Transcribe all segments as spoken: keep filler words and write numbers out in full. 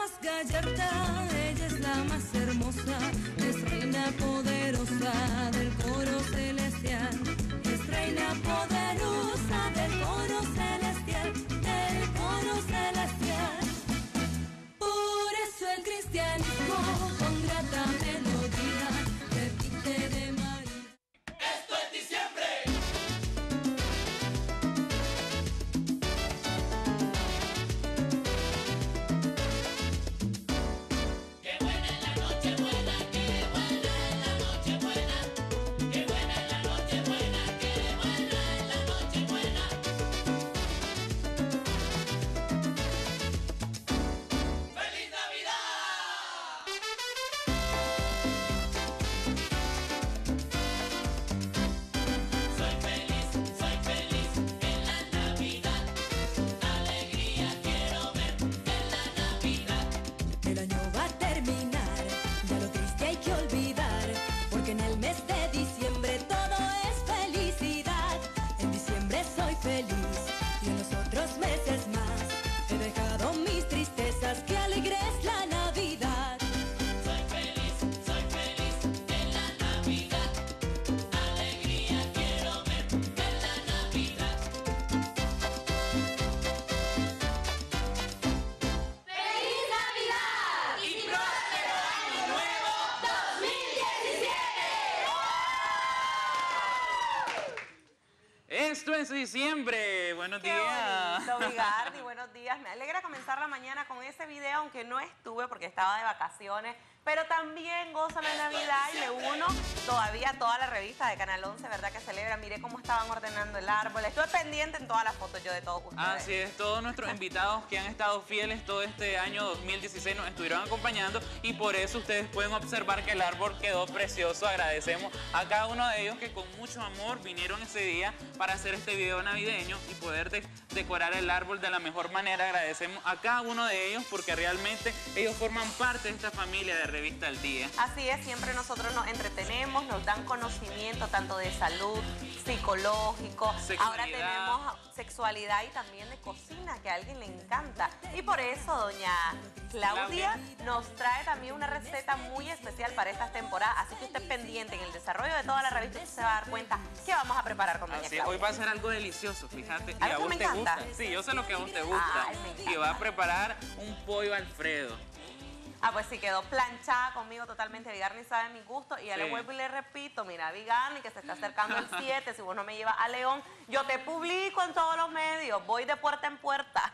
más gallarda, ella es la más hermosa, es reina poderosa del coro celestial, es reina poderosa del coro celestial, del coro celestial. Por eso el cristianismo con grata melodía repite de María. ¡Esto es diciembre! Esto es diciembre. Buenos Qué días. bonito, Vigardi, buenos días. Me alegra comenzar la mañana con ese video, aunque no estuve porque estaba de vacaciones, pero también gozo la Navidad y me uno todavía a toda la revista de Canal once, ¿verdad? Que celebra. Miré cómo estaban ordenando el árbol. Estuve pendiente en todas las fotos yo de todos ustedes. Así es, todos nuestros invitados que han estado fieles todo este año dos mil dieciséis nos estuvieron acompañando y por eso ustedes pueden observar que el árbol quedó precioso. Agradecemos a cada uno de ellos que con mucho amor vinieron ese día para hacer este video navideño y poder de decorar el árbol de la mejor manera. Agradecemos a cada uno de ellos porque realmente ellos forman parte de esta familia de Revista al Día. Así es, siempre nosotros nos entretenemos, nos dan conocimiento tanto de salud, psicológico, sexualidad. Ahora tenemos sexualidad y también de cocina, que a alguien le encanta. Y por eso doña Claudia, Claudia nos trae también una receta muy especial para estas temporadas, así que usted pendiente en el desarrollo de toda la revista y se va a dar cuenta qué vamos a preparar con doña Así Claudia. Hoy va a ser algo delicioso, fíjate. ¿Algo y a vos que me te encanta? gusta. Sí, yo sé lo que a vos te gusta. Ay, me encanta. Y va a preparar un pollo Alfredo. Ah, pues sí, quedó planchada conmigo totalmente. Vigarni sabe mi gusto y ya Sí. le vuelvo y le repito, mira, Vigarni, que se está acercando el siete, si vos no me llevas a León, yo te publico en todos los medios, voy de puerta en puerta.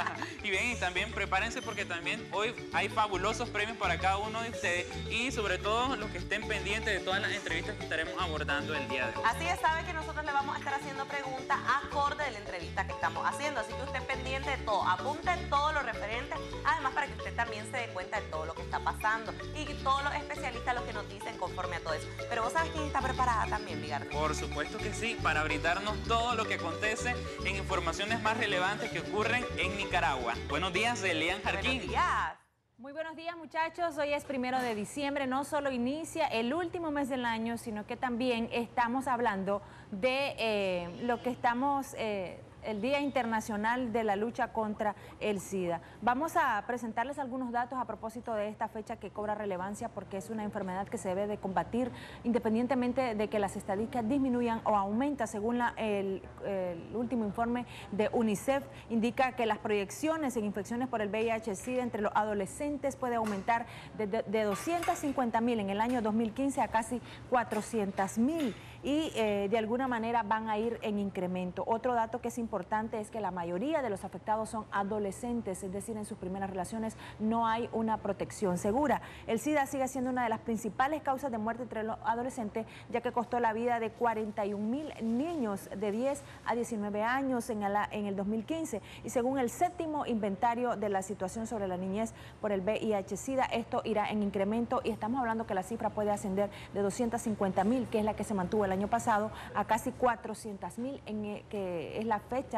Y bien, y también prepárense porque también hoy hay fabulosos premios para cada uno de ustedes y sobre todo los que estén pendientes de todas las entrevistas que estaremos abordando el día de hoy. Así es, sabe que nosotros le vamos a estar haciendo preguntas acorde de la entrevista que estamos haciendo, así que usted pendiente de todo, apunte todo lo referente, además para que usted también se dé cuenta de todo lo que está pasando y todos los especialistas lo que nos dicen conforme a todo eso. Pero vos sabes quién está preparada también, Vigarni. Por supuesto que sí, para brindarnos todo lo que acontece en informaciones más relevantes que ocurren en Nicaragua. Buenos días, Elian Jarquín. Buenos días. Muy buenos días, muchachos. Hoy es primero de diciembre. No solo inicia el último mes del año, sino que también estamos hablando de eh, lo que estamos... Eh, el Día Internacional de la Lucha contra el SIDA. Vamos a presentarles algunos datos a propósito de esta fecha que cobra relevancia porque es una enfermedad que se debe de combatir independientemente de que las estadísticas disminuyan o aumentan. Según la, el, el último informe de UNICEF, indica que las proyecciones en infecciones por el V I H SIDA entre los adolescentes puede aumentar de, de, de doscientos cincuenta mil en el año dos mil quince a casi cuatrocientos mil y eh, de alguna manera van a ir en incremento. Otro dato que es importante importante es que la mayoría de los afectados son adolescentes, es decir, en sus primeras relaciones no hay una protección segura. El SIDA sigue siendo una de las principales causas de muerte entre los adolescentes, ya que costó la vida de cuarenta y un mil niños de diez a diecinueve años en el, en el dos mil quince. Y según el séptimo inventario de la situación sobre la niñez por el V I H SIDA, esto irá en incremento y estamos hablando que la cifra puede ascender de doscientos cincuenta mil, que es la que se mantuvo el año pasado, a casi cuatrocientos mil, en, que es la fecha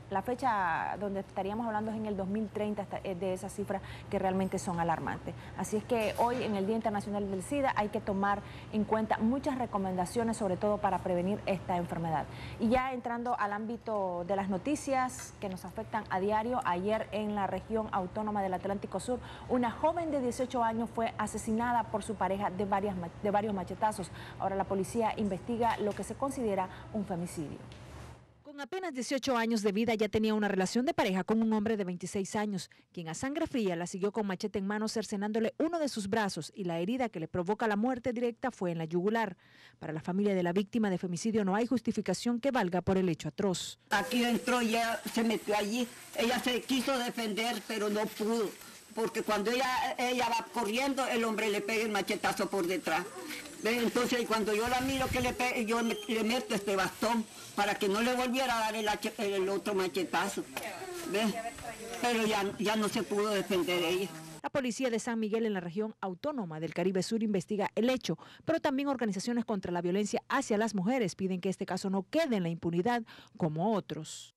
la fecha donde estaríamos hablando es en el dos mil treinta, de esas cifras que realmente son alarmantes. Así es que hoy, en el Día Internacional del SIDA, hay que tomar en cuenta muchas recomendaciones, sobre todo para prevenir esta enfermedad. Y ya entrando al ámbito de las noticias que nos afectan a diario, ayer en la región autónoma del Atlántico Sur, una joven de dieciocho años fue asesinada por su pareja de, varias, de varios machetazos. Ahora la policía investiga lo que se considera un femicidio. Con apenas dieciocho años de vida ya tenía una relación de pareja con un hombre de veintiséis años, quien a sangre fría la siguió con machete en mano cercenándole uno de sus brazos, y la herida que le provoca la muerte directa fue en la yugular. Para la familia de la víctima de femicidio no hay justificación que valga por el hecho atroz. Aquí entró y ella se metió allí, ella se quiso defender pero no pudo, porque cuando ella, ella va corriendo el hombre le pega el machetazo por detrás. Entonces cuando yo la miro que le pe yo me, le meto este bastón para que no le volviera a dar el, el otro machetazo. ¿Ves? Pero ya, ya no se pudo defender ella. La policía de San Miguel en la región autónoma del Caribe Sur investiga el hecho, pero también organizaciones contra la violencia hacia las mujeres piden que este caso no quede en la impunidad como otros.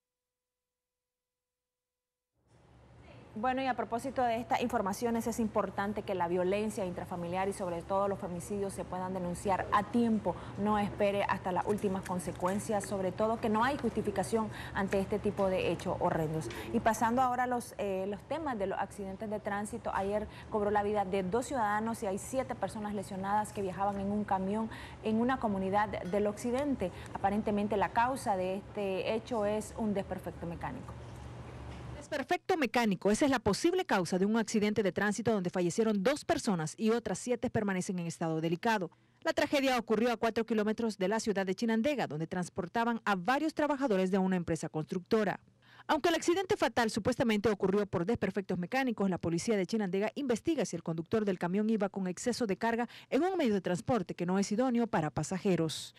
Bueno, y a propósito de estas informaciones, es importante que la violencia intrafamiliar y sobre todo los femicidios se puedan denunciar a tiempo, no espere hasta las últimas consecuencias, sobre todo que no hay justificación ante este tipo de hechos horrendos. Y pasando ahora a los, eh, los temas de los accidentes de tránsito, ayer cobró la vida de dos ciudadanos y hay siete personas lesionadas que viajaban en un camión en una comunidad del occidente. Aparentemente la causa de este hecho es un desperfecto mecánico. Desperfecto mecánico, esa es la posible causa de un accidente de tránsito donde fallecieron dos personas y otras siete permanecen en estado delicado. La tragedia ocurrió a cuatro kilómetros de la ciudad de Chinandega, donde transportaban a varios trabajadores de una empresa constructora. Aunque el accidente fatal supuestamente ocurrió por desperfectos mecánicos, la policía de Chinandega investiga si el conductor del camión iba con exceso de carga en un medio de transporte que no es idóneo para pasajeros.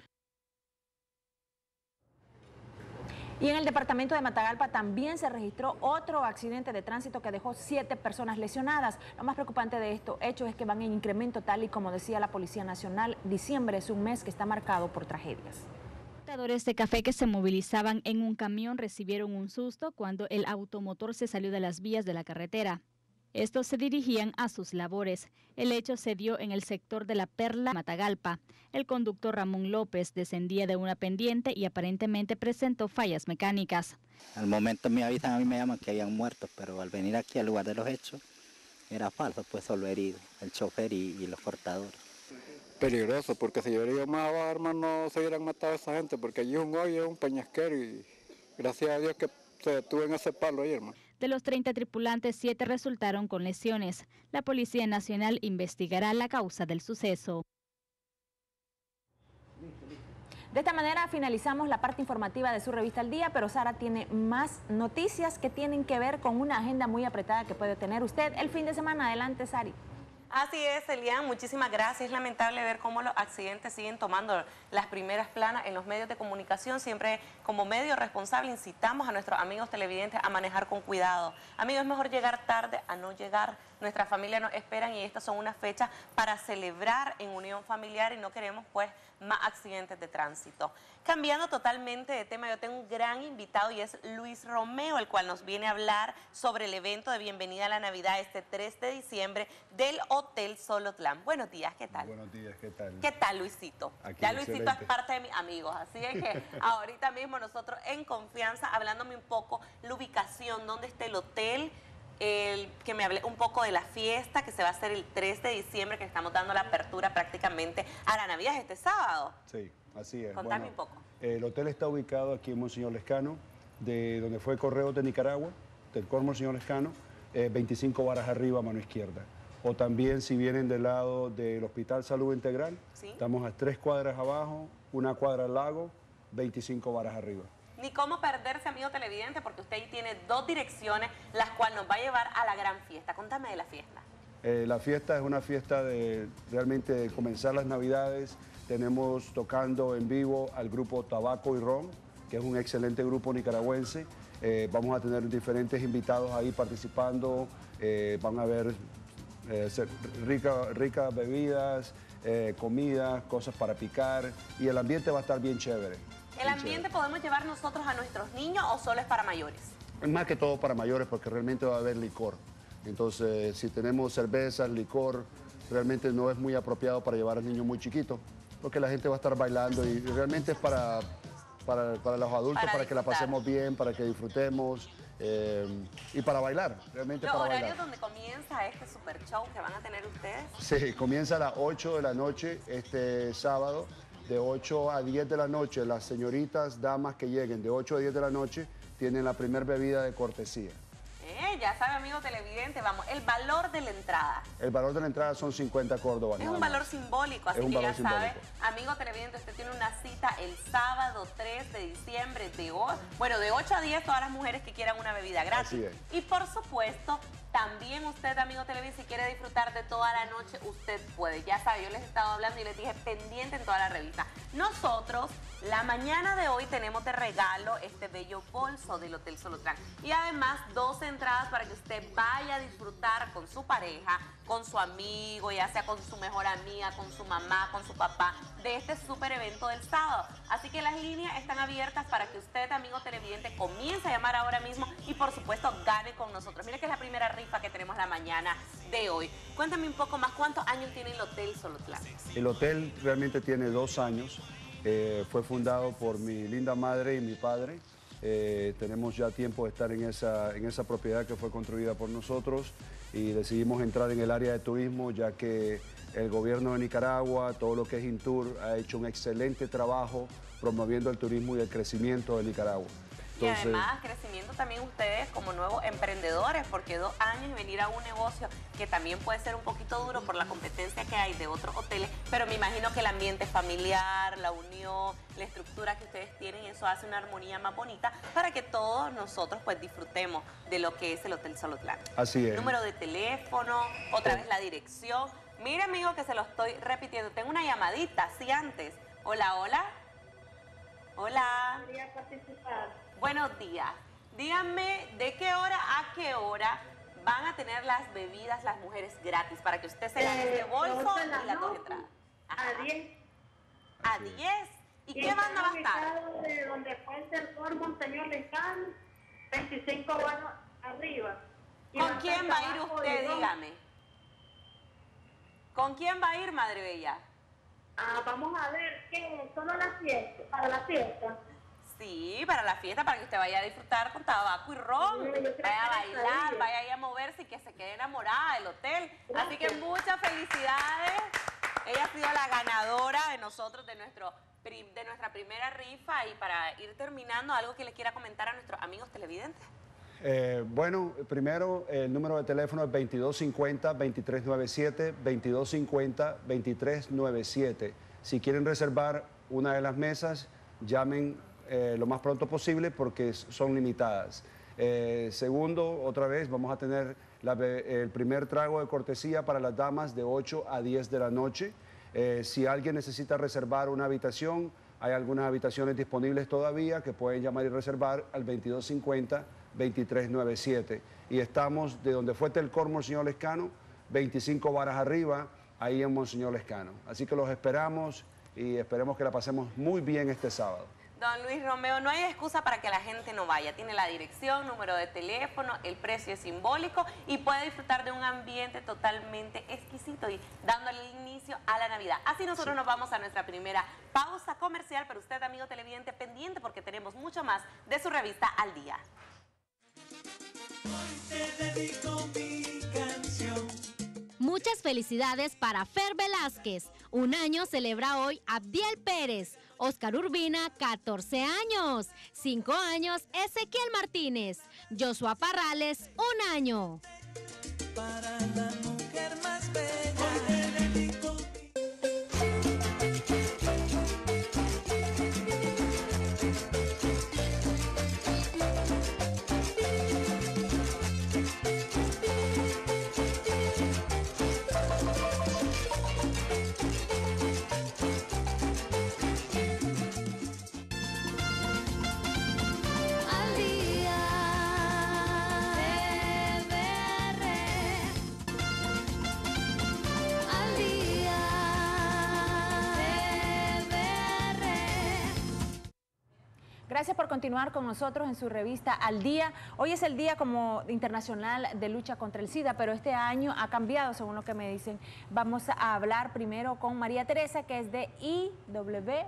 Y en el departamento de Matagalpa también se registró otro accidente de tránsito que dejó siete personas lesionadas. Lo más preocupante de estos hechos es que van en incremento, tal y como decía la Policía Nacional. Diciembre es un mes que está marcado por tragedias. Portadores de café que se movilizaban en un camión recibieron un susto cuando el automotor se salió de las vías de la carretera. Estos se dirigían a sus labores. El hecho se dio en el sector de La Perla, Matagalpa. El conductor Ramón López descendía de una pendiente y aparentemente presentó fallas mecánicas. Al momento me avisan, a mí me llaman que habían muerto, pero al venir aquí al lugar de los hechos era falso, pues solo herido, el chofer y, y los portadores. Peligroso, porque si yo hubiera ido más abajo, hermano, no se hubieran matado a esa gente, porque allí es un hoyo, es un peñasquero y gracias a Dios que se detuvo en ese palo ahí, hermano. De los treinta tripulantes, siete resultaron con lesiones. La Policía Nacional investigará la causa del suceso. De esta manera finalizamos la parte informativa de su revista al día, pero Sara tiene más noticias que tienen que ver con una agenda muy apretada que puede tener usted el fin de semana. Adelante, Sari. Así es, Elian, muchísimas gracias. Es lamentable ver cómo los accidentes siguen tomando las primeras planas en los medios de comunicación. Siempre como medio responsable incitamos a nuestros amigos televidentes a manejar con cuidado. Amigos, es mejor llegar tarde a no llegar. Nuestra familia nos esperan y estas son unas fechas para celebrar en unión familiar y no queremos pues más accidentes de tránsito. Cambiando totalmente de tema, yo tengo un gran invitado y es Luis Romeo, el cual nos viene a hablar sobre el evento de bienvenida a la Navidad este tres de diciembre del Hotel Solotlán. Buenos días, ¿qué tal? Buenos días, ¿qué tal? ¿Qué tal, Luisito? Aquí, ya Luisito excelente. es parte de mis amigos, así es que ahorita mismo nosotros en confianza, hablándome un poco la ubicación, dónde está el hotel, el, que me hable un poco de la fiesta que se va a hacer el tres de diciembre, que estamos dando la apertura prácticamente a la Navidad este sábado. Sí, así es. Contame Bueno, un poco. El hotel está ubicado aquí en Monseñor Lescano, de donde fue Correos de Nicaragua, del Cor Monseñor Lescano, eh, veinticinco varas arriba a mano izquierda. O también si vienen del lado del Hospital Salud Integral, ¿sí? Estamos a tres cuadras abajo, una cuadra al lago, veinticinco varas arriba. Ni cómo perderse, amigo televidente, porque usted ahí tiene dos direcciones, las cuales nos va a llevar a la gran fiesta. Contame de la fiesta. Eh, la fiesta es una fiesta de realmente de comenzar las Navidades. Tenemos tocando en vivo al grupo Tabaco y Ron, que es un excelente grupo nicaragüense. Eh, vamos a tener diferentes invitados ahí participando. Eh, van a haber eh, ricas rica bebidas, eh, comidas, cosas para picar y el ambiente va a estar bien chévere. ¿El ambiente podemos llevar nosotros a nuestros niños o solo es para mayores? Es más que todo para mayores porque realmente va a haber licor. Entonces, si tenemos cervezas, licor, realmente no es muy apropiado para llevar al niño muy chiquito, porque la gente va a estar bailando y realmente es para, para, para los adultos, para, para que la pasemos bien, para que disfrutemos eh, y para bailar, realmente ¿Los para horarios bailar. donde comienza este super show que van a tener ustedes? Sí, comienza a las ocho de la noche este sábado, de ocho a diez de la noche. Las señoritas, damas que lleguen de ocho a diez de la noche tienen la primera bebida de cortesía. Eh, ya sabe, amigo televidente, vamos, el valor de la entrada. El valor de la entrada son cincuenta córdobas. Es nada un más. valor simbólico, así Es un que ya valor sabe, simbólico. amigo televidente, usted tiene una cita el sábado tres de diciembre de hoy, bueno, de ocho a diez, todas las mujeres que quieran una bebida gratis. Así es. Y por supuesto, también usted, amigo televidente, si quiere disfrutar de toda la noche, usted puede. Ya sabe, yo les he estado hablando y les dije pendiente en toda la revista. Nosotros, la mañana de hoy, tenemos de regalo este bello bolso del Hotel Solotlán. Y además, dos entradas para que usted vaya a disfrutar con su pareja, con su amigo, ya sea con su mejor amiga, con su mamá, con su papá, de este súper evento del sábado. Así que las líneas están abiertas para que usted, amigo televidente, comience a llamar ahora mismo y, por supuesto, gane con nosotros. Mire que es la primera rifa que tenemos la mañana de hoy. Cuéntame un poco más, ¿cuántos años tiene el Hotel Solotlán? El hotel realmente tiene dos años. Eh, fue fundado por mi linda madre y mi padre. Eh, tenemos ya tiempo de estar en esa, en esa propiedad que fue construida por nosotros y decidimos entrar en el área de turismo ya que el gobierno de Nicaragua, todo lo que es Intur, ha hecho un excelente trabajo promoviendo el turismo y el crecimiento de Nicaragua. Entonces, y además, crecimiento también ustedes como nuevos emprendedores, porque dos años y venir a un negocio que también puede ser un poquito duro por la competencia que hay de otros hoteles, pero me imagino que el ambiente familiar, la unión, la estructura que ustedes tienen, eso hace una armonía más bonita para que todos nosotros pues disfrutemos de lo que es el Hotel Solotlán. Así es. Número de teléfono, otra vez la dirección. Mira, amigo, que se lo estoy repitiendo. Tengo una llamadita, sí, antes. Hola, hola. Hola. Quería participar. Buenos días. Díganme de qué hora a qué hora van a tener las bebidas las mujeres gratis para que usted se gane este bolso y las dos entradas. A diez. ¿A diez? ¿Y qué banda va a estar? De donde fue el por Monseñor Lescano, veinticinco barras arriba. Y ¿Con va a quién estar va a ir trabajo usted? de dos. Dígame. ¿Con quién va a ir, Madre Bella? Ah, vamos a ver, ¿qué? ¿Solo la fiesta? ¿Para la fiesta? Sí, para la fiesta, para que usted vaya a disfrutar con tabaco y ron. Sí, yo creo que Vaya a eso bailar, es. vaya ahí a moverse y que se quede enamorada del hotel. Así que Gracias. muchas felicidades. Ella ha sido la ganadora de nosotros, de, nuestro, prim- de nuestra primera rifa. Y para ir terminando, algo que le quiera comentar a nuestros amigos televidentes. Eh, bueno, primero el número de teléfono es veintidós cincuenta, veintitrés noventa y siete, veintidós cincuenta, veintitrés noventa y siete. Si quieren reservar una de las mesas, llamen eh, lo más pronto posible porque son limitadas. Eh, segundo, otra vez, vamos a tener la be- el primer trago de cortesía para las damas de ocho a diez de la noche. Eh, si alguien necesita reservar una habitación, hay algunas habitaciones disponibles todavía que pueden llamar y reservar al veintidós cincuenta, veintitrés noventa y siete. Y estamos de donde fue Telcor Monseñor Lescano, veinticinco varas arriba, ahí en Monseñor Lescano. Así que los esperamos y esperemos que la pasemos muy bien este sábado. Don Luis Romeo, no hay excusa para que la gente no vaya. Tiene la dirección, número de teléfono, el precio es simbólico y puede disfrutar de un ambiente totalmente exquisito y dándole el inicio a la Navidad. Así nosotros Sí. nos vamos a nuestra primera pausa comercial, pero usted, amigo televidente, pendiente porque tenemos mucho más de su revista Al Día. Te dedico mi canción. Muchas felicidades para Fer Velázquez. Un año celebra hoy Abdiel Pérez. Oscar Urbina, catorce años. Cinco años, Ezequiel Martínez. Joshua Parrales, un año. Para la mujer más bella. Hoy te dedico Al día. T V R. Gracias por continuar con nosotros en su revista Al Día. Hoy es el Día como Internacional de Lucha contra el SIDA, pero este año ha cambiado, según lo que me dicen. Vamos a hablar primero con María Teresa, que es de I W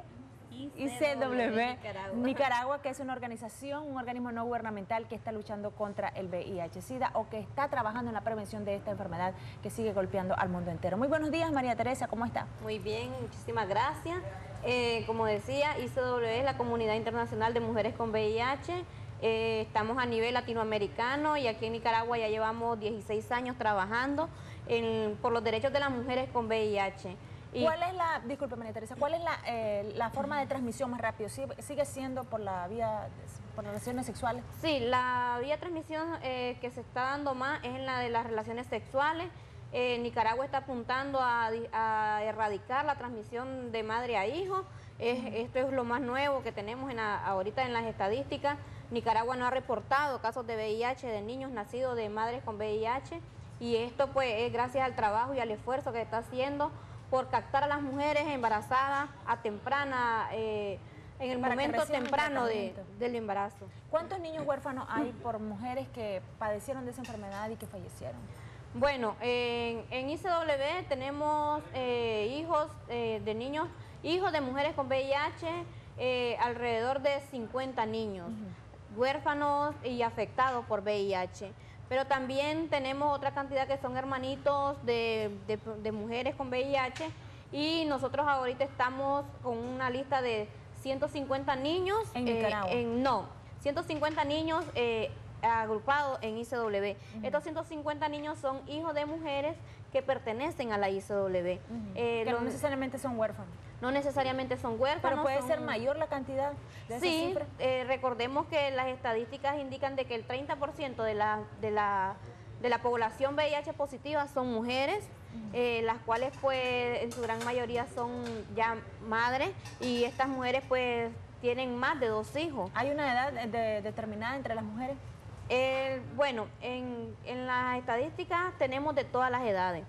I C W Nicaragua. Nicaragua, que es una organización, un organismo no gubernamental que está luchando contra el V I H SIDA o que está trabajando en la prevención de esta enfermedad que sigue golpeando al mundo entero. Muy buenos días, María Teresa, ¿cómo está? Muy bien, muchísimas gracias. Eh, como decía, I C W es la Comunidad Internacional de Mujeres con V I H. Eh, estamos a nivel latinoamericano y aquí en Nicaragua ya llevamos dieciséis años trabajando en, por los derechos de las mujeres con V I H. Y ¿Cuál es la, disculpe María Teresa, cuál es la, eh, la forma de transmisión más rápido? ¿Sigue, sigue siendo por la vía, por relaciones sexuales? Sí, la vía de transmisión eh, que se está dando más es en la de las relaciones sexuales. Eh, Nicaragua está apuntando a, a erradicar la transmisión de madre a hijo. Es, uh-huh. Esto es lo más nuevo que tenemos en la, ahorita en las estadísticas. Nicaragua no ha reportado casos de V I H de niños nacidos de madres con V I H y esto pues es gracias al trabajo y al esfuerzo que está haciendo por captar a las mujeres embarazadas a temprana, eh, en el Para momento temprano de, del embarazo. ¿Cuántos niños huérfanos hay por mujeres que padecieron de esa enfermedad y que fallecieron? Bueno, en, en I C W tenemos eh, hijos eh, de niños, hijos de mujeres con V I H, eh, alrededor de cincuenta niños, uh-huh. huérfanos y afectados por V I H. Pero también tenemos otra cantidad que son hermanitos de, de, de mujeres con V I H y nosotros ahorita estamos con una lista de ciento cincuenta niños. ¿En Nicaragua? Eh, en, no, ciento cincuenta niños eh, agrupados en I C W. Uh-huh. Estos ciento cincuenta niños son hijos de mujeres que pertenecen a la I C W. Uh-huh. eh, que no necesariamente son huérfanos. No necesariamente son huérfanos. Pero puede son... ser mayor la cantidad de esas Sí, cifras. Eh, recordemos que las estadísticas indican de que el treinta por ciento de la, de la, de la población V I H positiva son mujeres, uh-huh. eh, las cuales pues en su gran mayoría son ya madres y estas mujeres pues tienen más de dos hijos. ¿Hay una edad de, determinada entre las mujeres? Eh, bueno, en, en las estadísticas tenemos de todas las edades.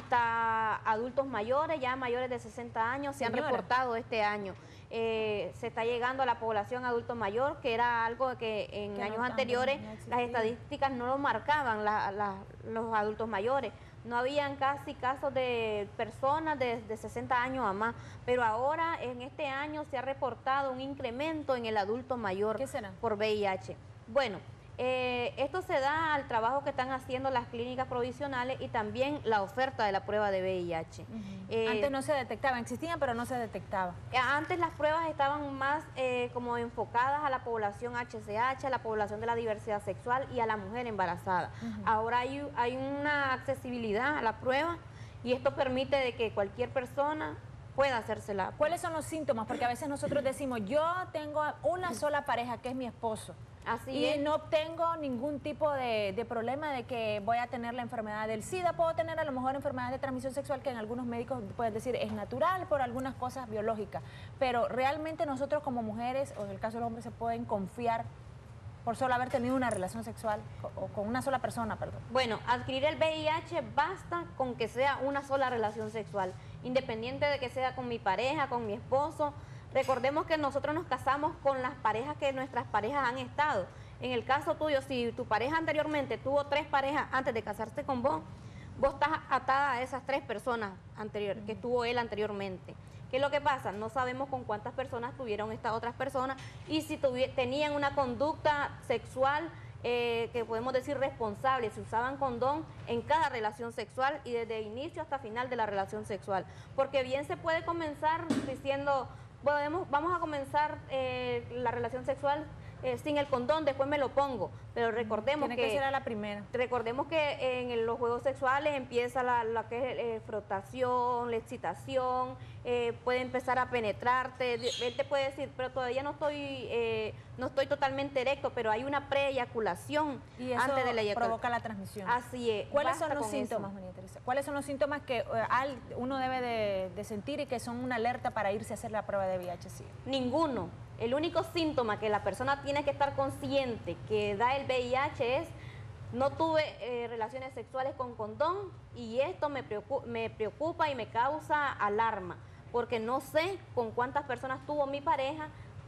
Hasta adultos mayores, ya mayores de sesenta años, se Señora. han reportado este año. Eh, se está llegando a la población adulto mayor, que era algo que en que años no, anteriores no las estadísticas no lo marcaban la, la, los adultos mayores. No habían casi casos de personas de, de sesenta años a más, pero ahora en este año se ha reportado un incremento en el adulto mayor. ¿Qué será? Por V I H. Bueno, Eh, esto se da al trabajo que están haciendo las clínicas provisionales y también la oferta de la prueba de V I H. Uh-huh. eh, antes no se detectaba, existían pero no se detectaba. Antes las pruebas estaban más eh, como enfocadas a la población H C H, a la población de la diversidad sexual y a la mujer embarazada. Uh-huh. Ahora hay, hay una accesibilidad a la prueba y esto permite de que cualquier persona pueda hacérsela. ¿Cuáles son los síntomas? Porque a veces nosotros decimos, yo tengo una sola pareja que es mi esposo. Así y es. no tengo ningún tipo de, de problema de que voy a tener la enfermedad del SIDA. Puedo tener a lo mejor enfermedad de transmisión sexual que en algunos médicos pueden decir es natural por algunas cosas biológicas. Pero realmente nosotros como mujeres, o en el caso de los hombres, se pueden confiar por solo haber tenido una relación sexual o con una sola persona, perdón. Bueno, adquirir el V I H basta con que sea una sola relación sexual, independiente de que sea con mi pareja, con mi esposo. Recordemos que nosotros nos casamos con las parejas que nuestras parejas han estado. En el caso tuyo, si tu pareja anteriormente tuvo tres parejas antes de casarse con vos, vos estás atada a esas tres personas anteriores, que tuvo él anteriormente. ¿Qué es lo que pasa? No sabemos con cuántas personas tuvieron estas otras personas y si tenían una conducta sexual eh, que podemos decir responsable, si usaban condón en cada relación sexual y desde inicio hasta final de la relación sexual. Porque bien se puede comenzar diciendo, podemos, vamos a comenzar eh, la relación sexual eh, sin el condón, después me lo pongo, pero recordemos Tiene que, que ser a la primera. Recordemos que en los juegos sexuales empieza la, la que es eh, frotación, la excitación, eh, puede empezar a penetrarte, él te puede decir, pero todavía no estoy, eh, no estoy totalmente erecto, pero hay una pre-eyaculación y eso antes de la eyaculación. provoca la transmisión. Así es. ¿Cuáles son los síntomas, María Teresa? ¿Cuáles son los síntomas que eh, uno debe de, de sentir y que son una alerta para irse a hacer la prueba de V I H SIDA? Ninguno. El único síntoma que la persona tiene que estar consciente que da el V I H es no tuve eh, relaciones sexuales con condón y esto me preocupa, me preocupa y me causa alarma porque no sé con cuántas personas tuvo mi pareja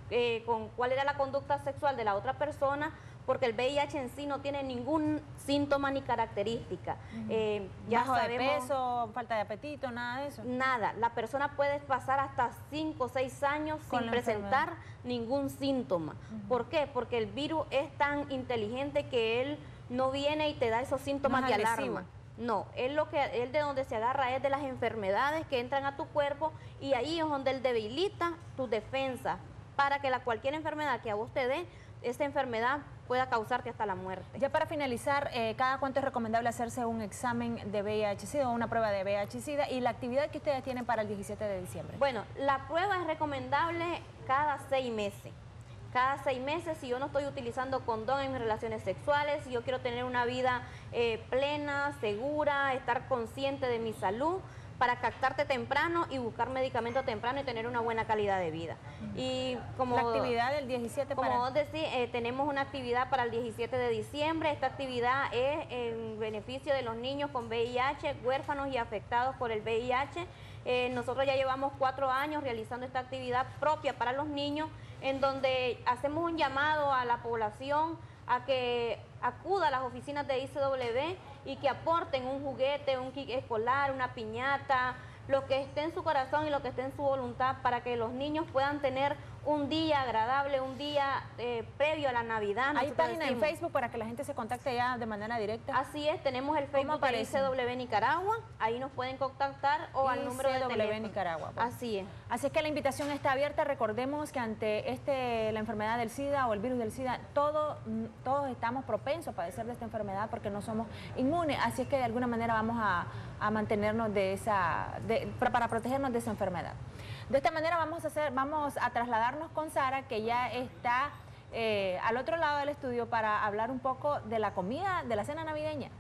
eh, con cuál era la conducta sexual de la otra persona, porque el V I H en sí no tiene ningún síntoma ni característica. Uh-huh. eh, ya Bajo sabemos, de peso, falta de apetito, nada de eso. Nada, la persona puede pasar hasta cinco o seis años Con sin la presentar enfermedad. ningún síntoma. Uh-huh. ¿Por qué? Porque el virus es tan inteligente que él no viene y te da esos síntomas No de es agresivo. alarma. No, él lo que él de donde se agarra es de las enfermedades que entran a tu cuerpo, y ahí es donde él debilita tu defensa para que la cualquier enfermedad que a vos te dé, esa enfermedad pueda causarte hasta la muerte. Ya para finalizar, eh, ¿cada cuánto es recomendable hacerse un examen de V I H SIDA o una prueba de V I H SIDA y la actividad que ustedes tienen para el diecisiete de diciembre? Bueno, la prueba es recomendable cada seis meses. Cada seis meses, si yo no estoy utilizando condón en mis relaciones sexuales, si yo quiero tener una vida eh, plena, segura, estar consciente de mi salud, para captarte temprano y buscar medicamento temprano y tener una buena calidad de vida. Y como la actividad del diecisiete como para... vos decís, eh, tenemos una actividad para el diecisiete de diciembre. Esta actividad es en beneficio de los niños con V I H, huérfanos y afectados por el V I H. Eh, nosotros ya llevamos cuatro años realizando esta actividad propia para los niños, en donde hacemos un llamado a la población a que acuda a las oficinas de I C W y que aporten un juguete, un kit escolar, una piñata, lo que esté en su corazón y lo que esté en su voluntad, para que los niños puedan tener un día agradable, un día eh, previo a la Navidad. ¿Hay nosotros página en decimos. Facebook para que la gente se contacte ya de manera directa? Así es, tenemos el Facebook de I C W Nicaragua, ahí nos pueden contactar, o al número de I C W teléfono. Nicaragua. Bueno. Así es. Así es que la invitación está abierta. Recordemos que ante este la enfermedad del SIDA o el virus del SIDA, todo, todos estamos propensos a padecer de esta enfermedad porque no somos inmunes. Así es que de alguna manera vamos a, a mantenernos de esa, de, para protegernos de esa enfermedad. De esta manera vamos a hacer, vamos a trasladarnos con Sara, que ya está eh, al otro lado del estudio, para hablar un poco de la comida de la cena navideña.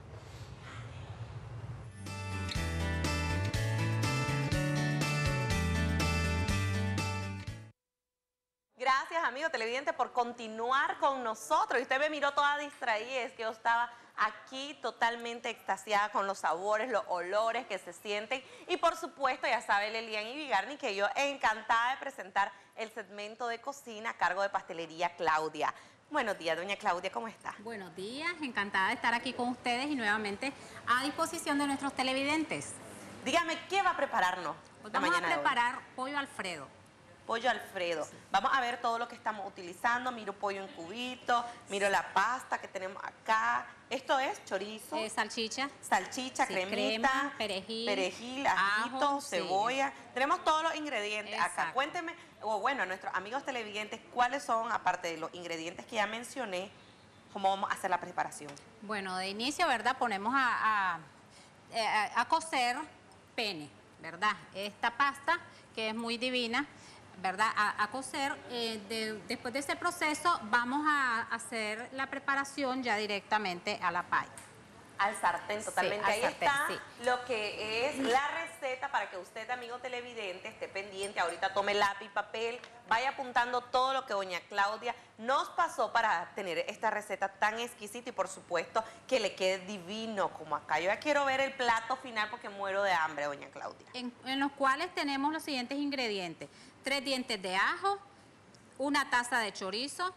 Gracias, amigo televidente, por continuar con nosotros. Y usted me miró toda distraída, es que yo estaba aquí totalmente extasiada con los sabores, los olores que se sienten. Y por supuesto, ya sabe Lelian Vigarni que yo encantada de presentar el segmento de cocina a cargo de Pastelería Claudia. Buenos días, doña Claudia, ¿cómo está? Buenos días, encantada de estar aquí con ustedes y nuevamente a disposición de nuestros televidentes. Dígame, ¿qué va a prepararnos? Pues vamos a preparar pollo Alfredo. Pollo Alfredo. Vamos a ver todo lo que estamos utilizando. Miro pollo en cubitos, miro la pasta que tenemos acá. Esto es chorizo. Eh, salchicha. Salchicha, sí, cremita. Crema, perejil. Perejil, ajito, ajo, cebolla. Sí. Tenemos todos los ingredientes Exacto. acá. Cuénteme, o bueno, a nuestros amigos televidentes, ¿cuáles son, aparte de los ingredientes que ya mencioné, cómo vamos a hacer la preparación? Bueno, de inicio, ¿verdad? Ponemos a, a, a, a cocer pene, ¿verdad? Esta pasta, que es muy divina, ¿verdad? A, a cocer. Eh, de, después de ese proceso vamos a hacer la preparación ya directamente a la pay. Al sartén, totalmente. Sí, al Ahí sartén, está sí. lo que es la receta para que usted, amigo televidente, esté pendiente. Ahorita tome lápiz y papel, vaya apuntando todo lo que doña Claudia nos pasó para tener esta receta tan exquisita y por supuesto que le quede divino como acá. Yo ya quiero ver el plato final porque muero de hambre, doña Claudia. En, en los cuales tenemos los siguientes ingredientes: tres dientes de ajo, una taza de chorizo,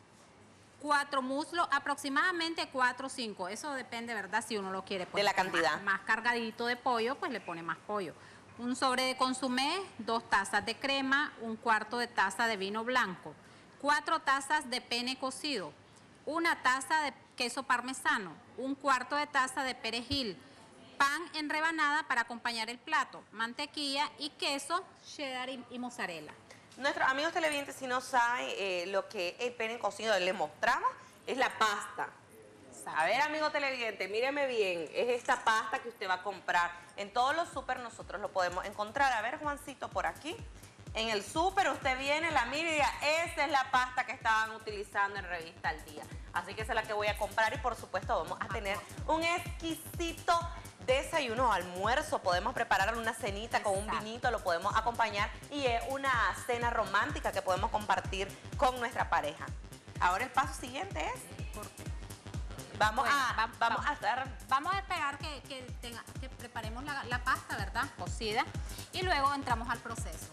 cuatro muslos, aproximadamente cuatro o cinco, eso depende, ¿verdad? Si uno lo quiere. Pues, de la cantidad. Más, más cargadito de pollo, pues le pone más pollo. Un sobre de consomé, dos tazas de crema, un cuarto de taza de vino blanco, cuatro tazas de pene cocido, una taza de queso parmesano, un cuarto de taza de perejil, pan en rebanada para acompañar el plato, mantequilla y queso, cheddar y, y mozzarella. Nuestros amigos televidentes, si no saben eh, lo que es el pene cocido, les mostramos, es la pasta. A ver, amigo televidente, míreme bien, es esta pasta que usted va a comprar. En todos los súper nosotros lo podemos encontrar. A ver, Juancito, por aquí. En el súper usted viene, la mira y diga, esa es la pasta que estaban utilizando en Revista Al Día. Así que esa es la que voy a comprar y por supuesto vamos a tener un exquisito desayuno o almuerzo. Podemos preparar una cenita con un vinito, lo podemos acompañar y es una cena romántica que podemos compartir con nuestra pareja. Ahora el paso siguiente es... Vamos, Bueno, a, va- vamos va- a hacer... Vamos a esperar que, que, tenga- que preparemos la, la pasta, ¿verdad? Cocida. Y luego entramos al proceso.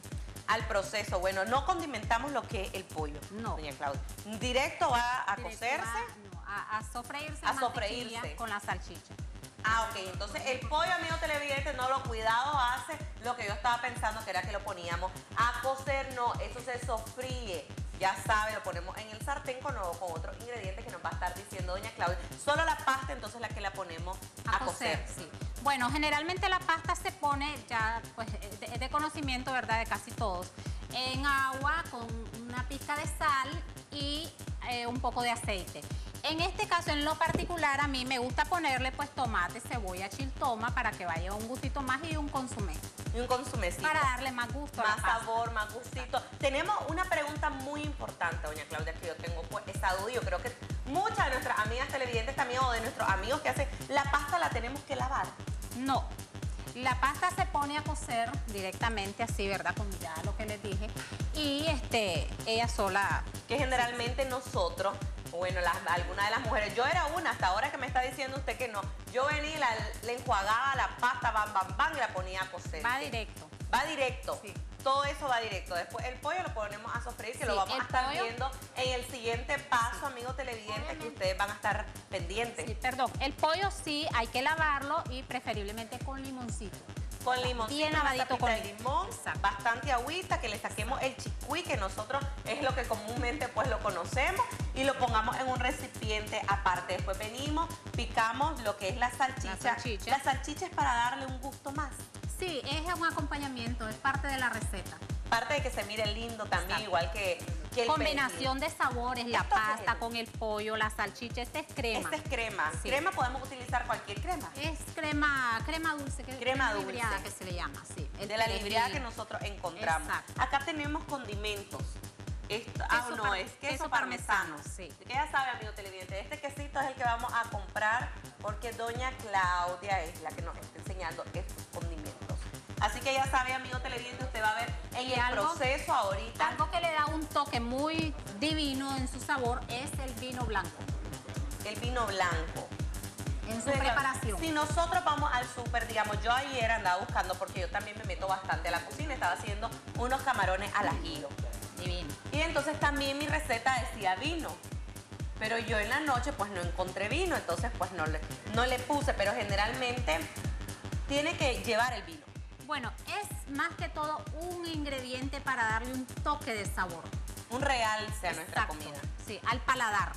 al proceso. Bueno, no condimentamos lo que es el pollo, no, doña Claudia. Directo va a Directo cocerse. va, no, a, a sofreírse, a sofreírse con la salchicha. Ah, ok. Entonces el pollo, amigo televidente, no lo cuidado hace lo que yo estaba pensando, que era que lo poníamos a cocer. No, eso se sofríe. Ya sabe, lo ponemos en el sartén con, con otros ingredientes que nos va a estar diciendo doña Claudia. Solo la pasta, entonces, la que la ponemos a, a cocer. cocer. Sí. Bueno, generalmente la pasta se pone ya, pues, de, de conocimiento, ¿verdad?, de casi todos, en agua con una pizca de sal y eh, un poco de aceite. En este caso, en lo particular, a mí me gusta ponerle pues tomate, cebolla, chiltoma para que vaya un gustito más y un consomé. Y un consomecito. Para darle más gusto a Más la pasta. sabor, más gustito. Tenemos una pregunta muy importante, doña Claudia, que yo tengo pues esa duda. Yo creo que muchas de nuestras amigas televidentes también, o de nuestros amigos que hacen, la pasta la tenemos que lavar. No. La pasta se pone a cocer directamente así, ¿verdad? Como ya lo que les dije. Y este, ella sola... Que generalmente nosotros, bueno, las, algunas de las mujeres, yo era una, hasta ahora que me está diciendo usted que no, yo venía y la, le enjuagaba la pasta, bam, bam, bam, y la ponía a cocer. Va directo. Va directo. Sí. Todo eso va directo. Después el pollo lo ponemos a sofreír, que Sí, lo vamos el a estar pollo- viendo en el siguiente paso, amigos televidentes, que ustedes van a estar pendientes. Sí, perdón. El pollo sí hay que lavarlo y preferiblemente con limoncito. Con limoncito, Bien una lavadito tapita con de limón, bastante agüita, que le saquemos el chicuí, que nosotros es lo que comúnmente pues lo conocemos, y lo pongamos en un recipiente aparte. Después venimos, picamos lo que es la salchicha. La salchicha. La salchicha es para darle un gusto más. Sí, es un acompañamiento, es parte de la receta. Parte de que se mire lindo también, Exacto. igual que, que el Combinación perejil. de sabores, la ¿Esto qué pasta es? con el pollo, la salchicha, este es crema. Este es crema. Sí. Crema podemos utilizar cualquier crema. Es crema, crema dulce, que Crema dulce. libriada que se le llama, sí. El De la perejil. librada que nosotros encontramos. Exacto. Acá tenemos condimentos. Esto, ah, Queso no, par- es queso, queso parmesano. parmesano, sí. Que ya sabe, amigo televidente, este quesito es el que vamos a comprar porque doña Claudia es la que nos está enseñando estos condimentos. Así que ya sabe, amigo televidente, usted va a ver en Y el algo- proceso ahorita. Algo que le da un toque muy divino en su sabor es el vino blanco. El vino blanco. En su Pero, preparación. Si nosotros vamos al súper, digamos, yo ayer andaba buscando, porque yo también me meto bastante a la cocina, estaba haciendo unos camarones al ajillo. Divino. Y entonces también mi receta decía vino. Pero yo en la noche pues no encontré vino, entonces pues no le, no le puse, pero generalmente tiene que llevar el vino. Bueno, es más que todo un ingrediente para darle un toque de sabor. Un realce a nuestra Exacto. comida. Sí, al paladar.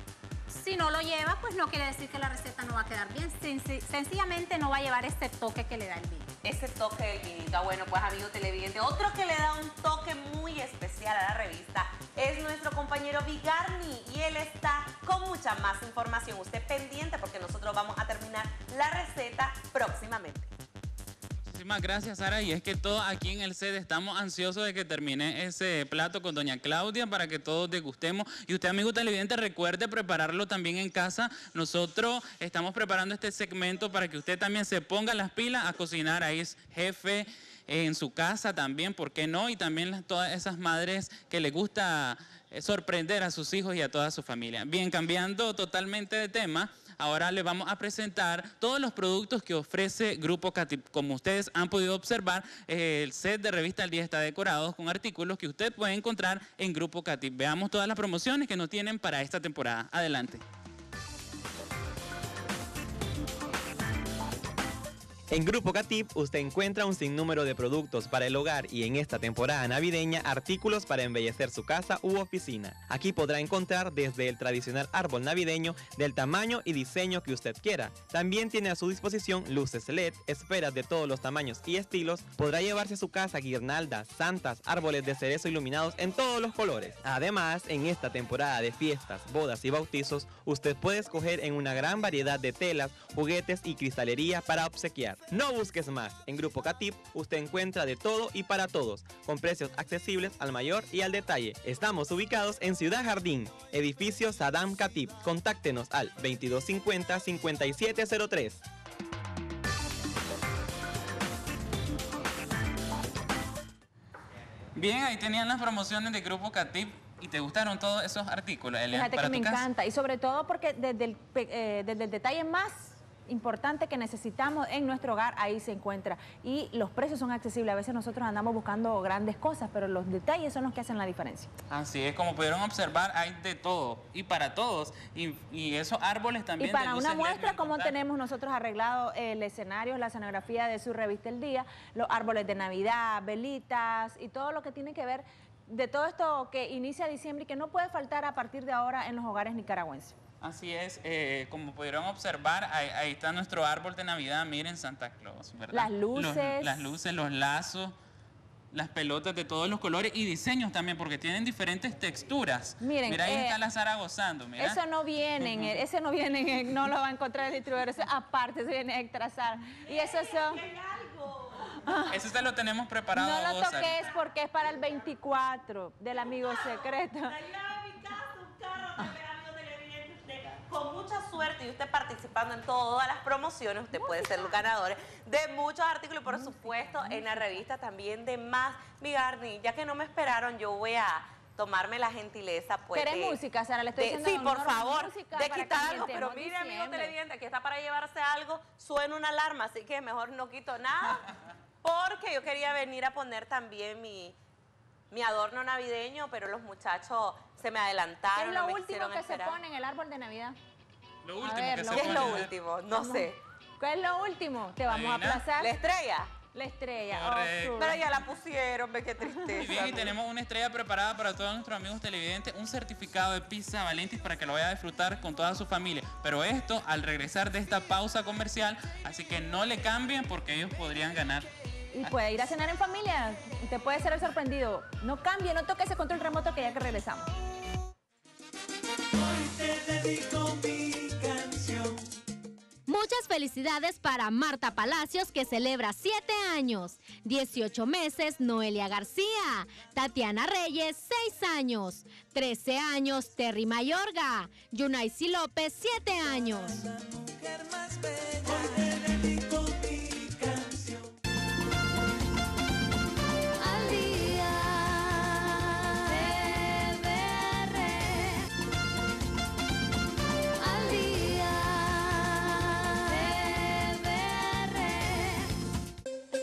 Si no lo lleva, pues no quiere decir que la receta no va a quedar bien. Sen- sencillamente no va a llevar ese toque que le da el vino. Ese toque del vinito. Ah, bueno, pues amigo televidente, otro que le da un toque muy especial a la revista es nuestro compañero Vigarni, y él está con mucha más información. Usted pendiente porque nosotros vamos a terminar la receta próximamente. Muchísimas gracias, Sara. Y es que todos aquí en el set estamos ansiosos de que termine ese plato con doña Claudia para que todos degustemos. Y usted, amigo televidente, recuerde prepararlo también en casa. Nosotros estamos preparando este segmento para que usted también se ponga las pilas a cocinar. Ahí es jefe en su casa también, ¿por qué no? Y también las- todas esas madres que les gusta eh, sorprender a sus hijos y a toda su familia. Bien, cambiando totalmente de tema, ahora les vamos a presentar todos los productos que ofrece Grupo Catip. Como ustedes han podido observar, eh, el set de Revista al Día está decorado con artículos que usted puede encontrar en Grupo Catip. Veamos todas las promociones que nos tienen para esta temporada. Adelante. En Grupo Catip usted encuentra un sinnúmero de productos para el hogar y en esta temporada navideña artículos para embellecer su casa u oficina. Aquí podrá encontrar desde el tradicional árbol navideño del tamaño y diseño que usted quiera. También tiene a su disposición luces L E D, esferas de todos los tamaños y estilos. Podrá llevarse a su casa guirnaldas, santas, árboles de cerezo iluminados en todos los colores. Además, en esta temporada de fiestas, bodas y bautizos, usted puede escoger en una gran variedad de telas, juguetes y cristalería para obsequiar. No busques más, en Grupo Catip usted encuentra de todo y para todos, con precios accesibles al mayor y al detalle. Estamos ubicados en Ciudad Jardín, edificio Saddam Catip. Contáctenos al veintidós cincuenta, cincuenta y siete cero tres. Bien, ahí tenían las promociones de Grupo Catip. ¿Y te gustaron todos esos artículos, Elian, Fíjate para que me tu casa? encanta, y sobre todo porque desde el, pe- eh, desde el detalle más importante que necesitamos en nuestro hogar, ahí se encuentra. Y los precios son accesibles. A veces nosotros andamos buscando grandes cosas, pero los detalles son los que hacen la diferencia. Así es, como pudieron observar, hay de todo y para todos. Y, y esos árboles también. Y para de una luces muestra, L E D como contar. tenemos nosotros arreglado el escenario, la escenografía de su revista El Día, los árboles de Navidad, velitas y todo lo que tiene que ver de todo esto que inicia diciembre y que no puede faltar a partir de ahora en los hogares nicaragüenses. Así es, eh, como pudieron observar, ahí, ahí está nuestro árbol de Navidad, miren Santa Claus, ¿verdad? Las luces. Los- las luces, los lazos, las pelotas de todos los colores y diseños también, porque tienen diferentes texturas. Miren, mira, ahí eh, está la Sara gozando, mira. Eso no viene, en el- ese no viene, en- no lo va a encontrar el distribuidor, eso aparte, eso viene extra Sara. Y eso son... Eso se lo tenemos preparado. No lo vos, Sara. toques porque es para el veinticuatro del amigo secreto. Con mucha suerte y usted participando en todas las promociones, usted puede ser los ganadores de muchos artículos y por supuesto en la revista también de más. Mi Garni, ya que no me esperaron, yo voy a tomarme la gentileza pues ¿Querés de- música, Sara? Le estoy de- diciendo Sí, por honor, favor, música de para quitar que algo, pero ambientemos mire amigo diciembre. televidente, aquí está para llevarse algo, suena una alarma, así que mejor no quito nada, porque yo quería venir a poner también mi... mi adorno navideño, pero los muchachos se me ¿Qué adelantaron. es no lo me último quisieron que se esperar. pone en el árbol de Navidad? Lo A último ver, que lo se ¿Qué es pone. lo último? No Vamos. sé. ¿Qué es lo último? Te vamos Adivina. a aplazar. ¿La estrella? La estrella. oh, Correcto. cool. Pero ya la pusieron, ve qué Y tristeza. bien, y tenemos una estrella preparada para todos nuestros amigos televidentes, un certificado de Pizza Valentis para que lo vaya a disfrutar con toda su familia. Pero esto al regresar de esta pausa comercial, así que no le cambien porque ellos podrían ganar. Y puede ir a cenar en familia. Te puede ser el sorprendido. No cambie, no toque ese control remoto que ya que regresamos. Hoy te dedico mi canción. Muchas felicidades para Marta Palacios, que celebra siete años. dieciocho meses, Noelia García. Tatiana Reyes, seis años. trece años, Terry Mayorga. Yunaisi López, siete años. Mujer más bella. Hoy te dedico mi canción. Al día T V R. Al día T V R.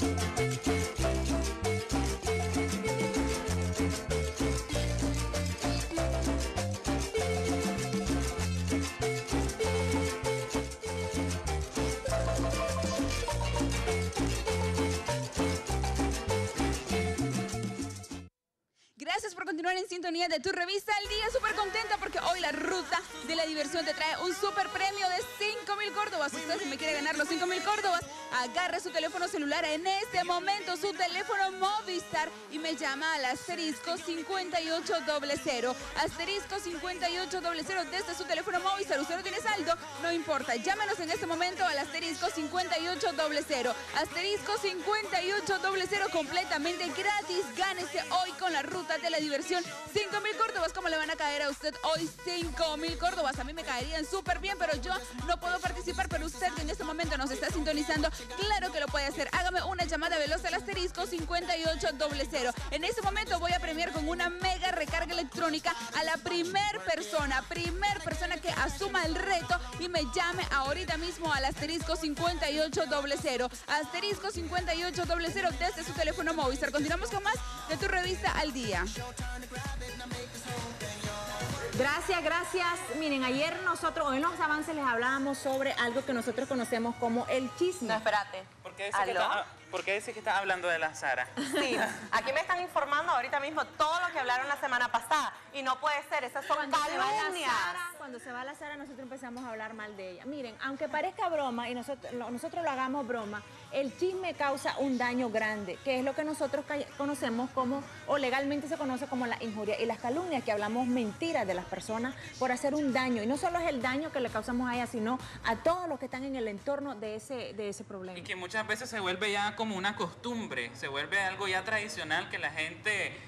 Gracias por continuar en sintonía de tu revista El Día. Súper contenta porque hoy la ruta de la diversión te trae un súper premio de cinco mil córdobas. Usted, si me quiere ganar los cinco mil córdobas, agarre su teléfono celular en este momento, su teléfono Movistar, y me llama al asterisco cincuenta y ocho cero cero. Asterisco cincuenta y ocho cero cero desde su teléfono Movistar. Usted no tiene saldo, no importa. Llámenos en este momento al asterisco cincuenta y ocho cero cero. Asterisco cincuenta y ocho cero cero completamente gratis. Gánese hoy con la ruta de la diversión cinco mil córdobas. ¿Cómo le van a caer a usted hoy cinco mil córdobas? A mí me caerían súper bien, pero yo no puedo participar. Pero usted que en este momento nos está sintonizando, claro que lo puede hacer. Hágame una llamada veloz al asterisco cincuenta y ocho cero cero. En este momento voy a premiar con una mega recarga electrónica a la primer persona, primer persona que asuma el reto y me llame ahorita mismo al asterisco cincuenta y ocho cero cero. Asterisco cincuenta y ocho cero cero desde su teléfono Movistar. Continuamos con más de tu revista Al Día. Gracias, gracias. Miren, ayer nosotros, hoy en los avances les hablábamos sobre algo que nosotros conocemos como el chisme. No, espérate. ¿Por qué dice que ¿Aló? está, ¿por qué dice que está hablando de la Sara? Sí, aquí me están informando ahorita mismo todo lo que hablaron la semana pasada. Y no puede ser, esas son Cuando se va la calumnias. Sara, cuando se va la Sara, nosotros empezamos a hablar mal de ella. Miren, aunque parezca broma y nosotros lo, nosotros lo hagamos broma, el chisme causa un daño grande, que es lo que nosotros ca- conocemos como, o legalmente se conoce como la injuria y las calumnias, que hablamos mentiras de las personas por hacer un daño. Y no solo es el daño que le causamos a ella, sino a todos los que están en el entorno de ese, de ese problema. Y que muchas veces se vuelve ya como una costumbre, se vuelve algo ya tradicional que la gente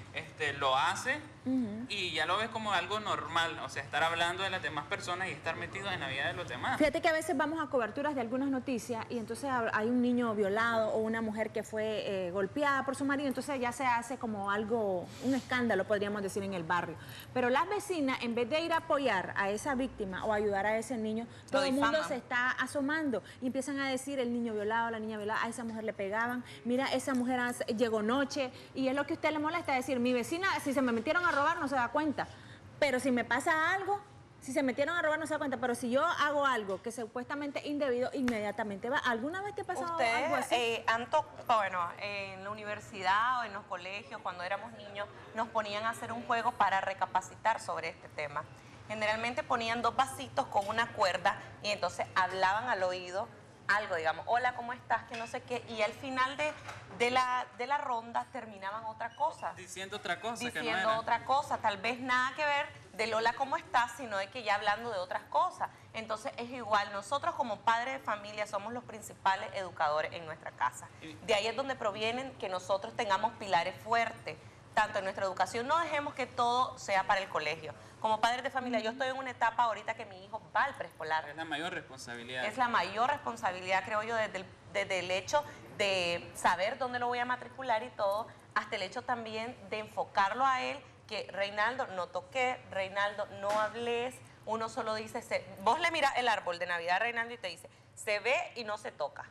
este, lo hace Uh-huh. y ya lo ves como algo normal, o sea, estar hablando de las demás personas y estar metido en la vida de los demás. Fíjate que a veces vamos a coberturas de algunas noticias y entonces hay un niño violado o una mujer que fue eh, golpeada por su marido, entonces ya se hace como algo, un escándalo podríamos decir en el barrio. Pero las vecinas, en vez de ir a apoyar a esa víctima o ayudar a ese niño, todo el mundo se está asomando y empiezan a decir el niño violado, la niña violada, a esa mujer le pegaban, mira, esa mujer hace- llegó noche, y es lo que a usted le molesta, decir, mi vecina, si se me metieron a robar no se da cuenta, pero si me pasa algo, si se metieron a robar no se da cuenta, pero si yo hago algo que supuestamente indebido, inmediatamente va. ¿Alguna vez te ha pasado algo así? Ustedes eh, han to- bueno, en la universidad o en los colegios, cuando éramos niños, nos ponían a hacer un juego para recapacitar sobre este tema. Generalmente ponían dos vasitos con una cuerda y entonces hablaban al oído algo, digamos, hola, ¿cómo estás? Que no sé qué, y al final de, de, la, de la ronda terminaban otra cosa. Diciendo otra cosa que no Diciendo era. otra cosa, tal vez nada que ver del hola, ¿cómo estás? Sino de que ya hablando de otras cosas. Entonces es igual, nosotros como padres de familia somos los principales educadores en nuestra casa. De ahí es donde provienen que nosotros tengamos pilares fuertes, tanto en nuestra educación, no dejemos que todo sea para el colegio. Como padres de familia, yo estoy en una etapa ahorita que mi hijo va al preescolar. Es la mayor responsabilidad. Es la mayor responsabilidad, creo yo, desde el, desde el hecho de saber dónde lo voy a matricular y todo, hasta el hecho también de enfocarlo a él, que Reinaldo, no toqué, Reinaldo, no hables. Uno solo dice, se, vos le miras el árbol de Navidad a Reinaldo y te dice, se ve y no se toca.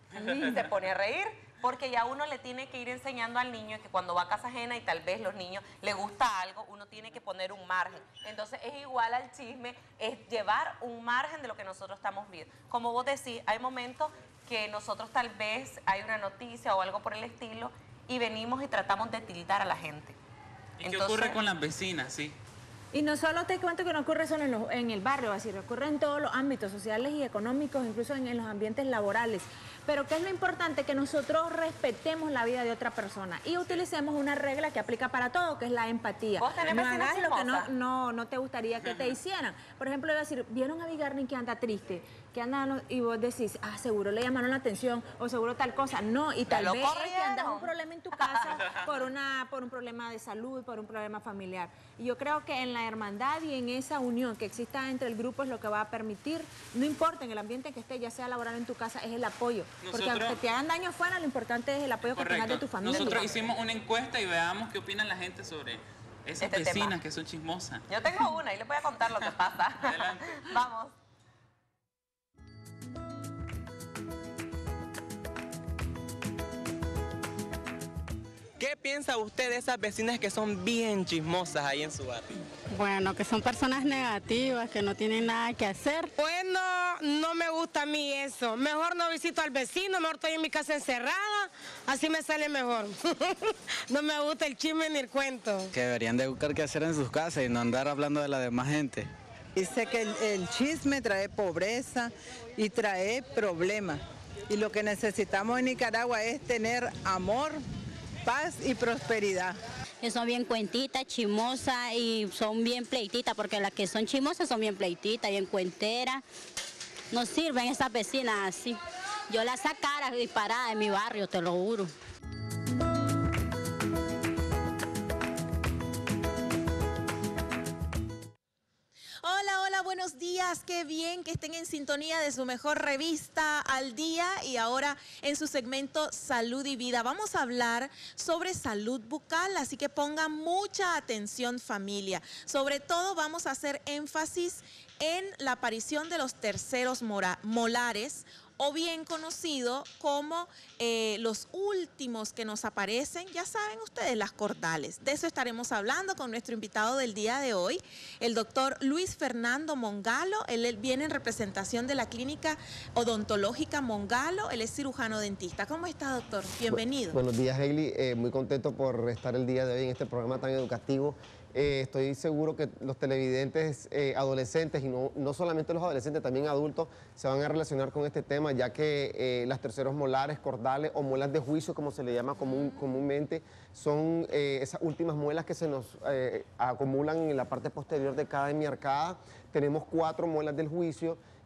Y se pone a reír, porque ya uno le tiene que ir enseñando al niño que cuando va a casa ajena y tal vez los niños les gusta algo, uno tiene que poner un margen. Entonces es igual al chisme, es llevar un margen de lo que nosotros estamos viendo. Como vos decís, hay momentos que nosotros tal vez hay una noticia o algo por el estilo y venimos y tratamos de tildar a la gente. ¿Y qué ocurre con las vecinas, sí? Y no solo te cuento que no ocurre solo en, los- en el barrio, así ocurre en todos los ámbitos sociales y económicos, incluso en, en los ambientes laborales. Pero ¿qué es lo importante? Que nosotros respetemos la vida de otra persona y utilicemos una regla que aplica para todo, que es la empatía. ¿Vos tenés No vecinas hagas lo que no, chismosas? no, no te gustaría que te hicieran. Por ejemplo, iba a decir, ¿vieron a Vigarni que anda triste? Que anda, no- y vos decís, ah, seguro le llamaron la atención o seguro tal cosa. No, y tal lo vez es que corrieron. andas un problema en tu casa por, una, por un problema de salud, por un problema familiar. Y yo creo que en la hermandad y en esa unión que exista entre el grupo es lo que va a permitir, no importa en el ambiente que esté, ya sea laboral en tu casa, es el apoyo. Porque Nosotros- aunque te hagan daño afuera, lo importante es el apoyo que tengas de tu familia. Nosotros hicimos una encuesta y veamos qué opina la gente sobre esas Este vecinas tema. que son chismosas. Yo tengo una y les voy a contar lo que pasa. Adelante. Vamos. ¿Qué piensa usted de esas vecinas que son bien chismosas ahí en su barrio? Bueno, que son personas negativas, que no tienen nada que hacer. Bueno, no me gusta a mí eso. Mejor no visito al vecino, mejor estoy en mi casa encerrada, así me sale mejor. No me gusta el chisme ni el cuento. Que deberían de buscar qué hacer en sus casas y no andar hablando de la demás gente. Dice que el, el chisme trae pobreza y trae problemas. Y lo que necesitamos en Nicaragua es tener amor, paz y prosperidad. Que son bien cuentitas, chismosas y son bien pleititas, porque las que son chismosas son bien pleititas, bien cuenteras. No sirven esas vecinas así. Yo las sacara disparada en mi barrio, te lo juro. Hola, hola, buenos días. Qué bien que estén en sintonía de su mejor revista Al Día y ahora en su segmento Salud y Vida. Vamos a hablar sobre salud bucal, así que pongan mucha atención, familia. Sobre todo vamos a hacer énfasis en la aparición de los terceros mora- molares, o bien conocido como eh, los últimos que nos aparecen, ya saben ustedes, las cordales. De eso estaremos hablando con nuestro invitado del día de hoy, el doctor Luis Fernando Mongalo. Él, él viene en representación de la Clínica Odontológica Mongalo. Él es cirujano dentista. ¿Cómo está, doctor? Bienvenido. Buenos días, Hailey. Eh, muy contento por estar el día de hoy en este programa tan educativo. Eh, estoy seguro que los televidentes eh, adolescentes, y no, no solamente los adolescentes, también adultos, se van a relacionar con este tema, ya que eh, las terceros molares, cordales o muelas de juicio, como se le llama común, comúnmente, son eh, esas últimas muelas que se nos eh, acumulan en la parte posterior de cada hemiarcada. Tenemos cuatro muelas del juicio.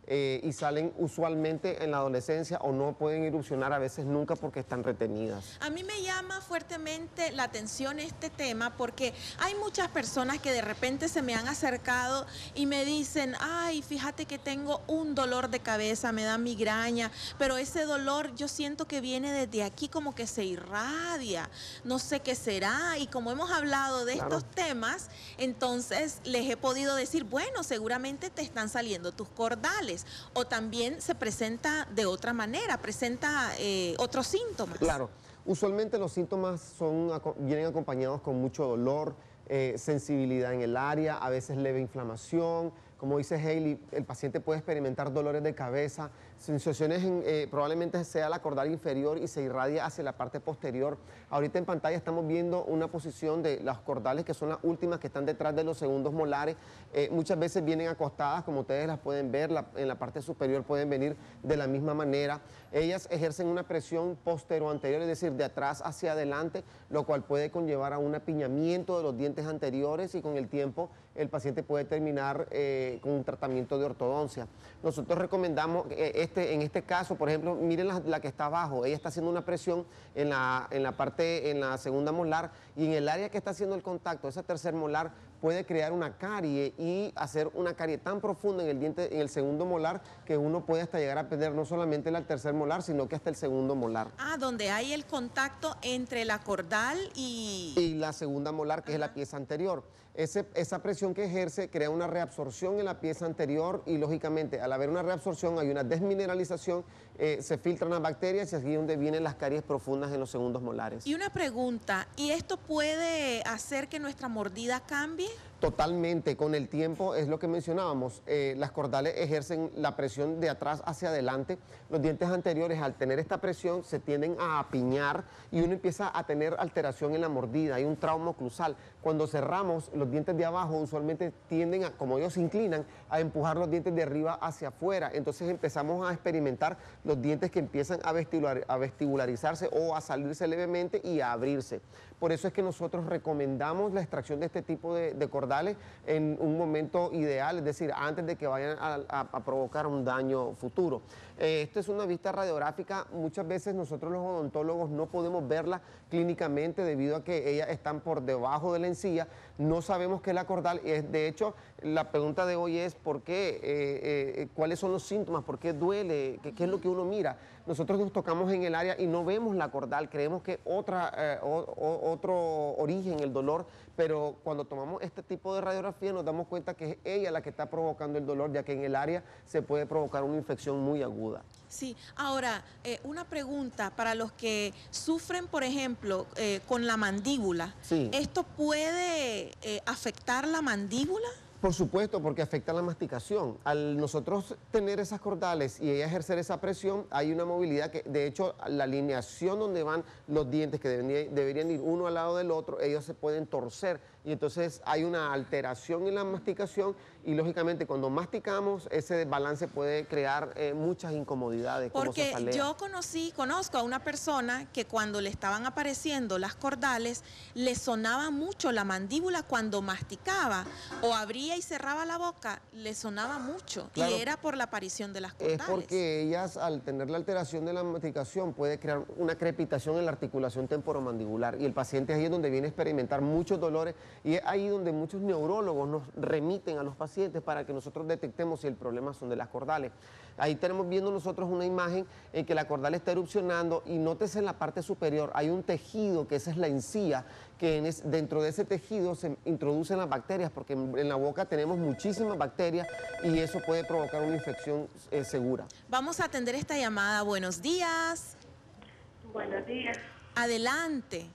eh, y salen usualmente en la adolescencia o no pueden erupcionar a veces nunca porque están retenidas. A mí me llama fuertemente la atención este tema porque hay muchas personas que de repente se me han acercado y me dicen, ay, fíjate que tengo un dolor de cabeza, me da migraña, pero ese dolor yo siento que viene desde aquí como que se irradia, no sé qué será, y como hemos hablado de Claro. estos temas, entonces les he podido decir, bueno, seguramente te están saliendo tus cordales, o también se presenta de otra manera, presenta eh, otros síntomas. Claro, usualmente los síntomas son, aco- vienen acompañados con mucho dolor, eh, sensibilidad en el área, a veces leve inflamación. Como dice Hailey, el paciente puede experimentar dolores de cabeza, sensaciones, en, eh, probablemente sea la cordal inferior y se irradia hacia la parte posterior. Ahorita en pantalla estamos viendo una posición de las cordales que son las últimas que están detrás de los segundos molares. Eh, muchas veces vienen acostadas, como ustedes las pueden ver, la- en la parte superior pueden venir de la misma manera. Ellas ejercen una presión postero-anterior, es decir, de atrás hacia adelante, lo cual puede conllevar a un apiñamiento de los dientes anteriores y con el tiempo el paciente puede terminar eh, con un tratamiento de ortodoncia. Nosotros recomendamos, eh, este, en este caso, por ejemplo, miren la, la que está abajo, ella está haciendo una presión en la, en la parte, en la segunda molar, y en el área que está haciendo el contacto, esa tercer molar, puede crear una carie y hacer una carie tan profunda en el diente, en el segundo molar, que uno puede hasta llegar a perder no solamente el tercer molar, sino que hasta el segundo molar. Ah, donde hay el contacto entre la cordal y... Y la segunda molar, que es la pieza anterior. Ese, esa presión que ejerce crea una reabsorción en la pieza anterior y, lógicamente, al haber una reabsorción hay una desmineralización, eh, se filtran las bacterias y así es donde vienen las caries profundas en los segundos molares. Y una pregunta, ¿y esto puede hacer que nuestra mordida cambie? Totalmente, con el tiempo es lo que mencionábamos, eh, las cordales ejercen la presión de atrás hacia adelante, los dientes anteriores al tener esta presión se tienden a apiñar y uno empieza a tener alteración en la mordida, hay un trauma oclusal. Cuando cerramos, los dientes de abajo usualmente tienden a, como ellos se inclinan, a empujar los dientes de arriba hacia afuera, entonces empezamos a experimentar los dientes que empiezan a, vestibular, a vestibularizarse o a salirse levemente y a abrirse. Por eso es que nosotros recomendamos la extracción de este tipo de, de cordales en un momento ideal, es decir, antes de que vayan a, a, a provocar un daño futuro. Eh, esto es una vista radiográfica, muchas veces nosotros los odontólogos no podemos verla clínicamente debido a que ellas están por debajo de la encía, no sabemos qué es la cordal, y es, de hecho la pregunta de hoy es ¿por qué? Eh, eh, ¿Cuáles son los síntomas? ¿Por qué duele? ¿Qué, qué es lo que uno mira? Nosotros nos tocamos en el área y no vemos la cordal, creemos que otra, eh, o, o, otro origen el dolor, pero cuando tomamos este tipo de radiografía nos damos cuenta que es ella la que está provocando el dolor, ya que en el área se puede provocar una infección muy aguda. Sí, ahora, eh, una pregunta para los que sufren, por ejemplo, eh, con la mandíbula. Sí. ¿Esto puede eh, afectar la mandíbula? Por supuesto, porque afecta la masticación. Al nosotros tener esas cordales y ella ejercer esa presión, hay una movilidad que, de hecho, la alineación donde van los dientes, que deberían, deberían ir uno al lado del otro, ellos se pueden torcer y entonces hay una alteración en la masticación y, lógicamente, cuando masticamos, ese desbalance puede crear eh, muchas incomodidades. como Porque cefalea. yo conocí, conozco a una persona que cuando le estaban apareciendo las cordales, le sonaba mucho la mandíbula cuando masticaba o abría y cerraba la boca, le sonaba mucho. Claro. Y era por la aparición de las Es cordales. porque ellas, al tener la alteración de la masticación, puede crear una crepitación en la articulación temporomandibular y el paciente ahí es donde viene a experimentar muchos dolores y es ahí donde muchos neurólogos nos remiten a los pacientes para que nosotros detectemos si el problema son de las cordales. Ahí tenemos viendo nosotros una imagen en que la cordal está erupcionando y nótese en la parte superior hay un tejido que esa es la encía, que en es, dentro de ese tejido se introducen las bacterias porque en, en la boca tenemos muchísimas bacterias y eso puede provocar una infección eh, segura. Vamos a atender esta llamada. Buenos días. Buenos días. Adelante.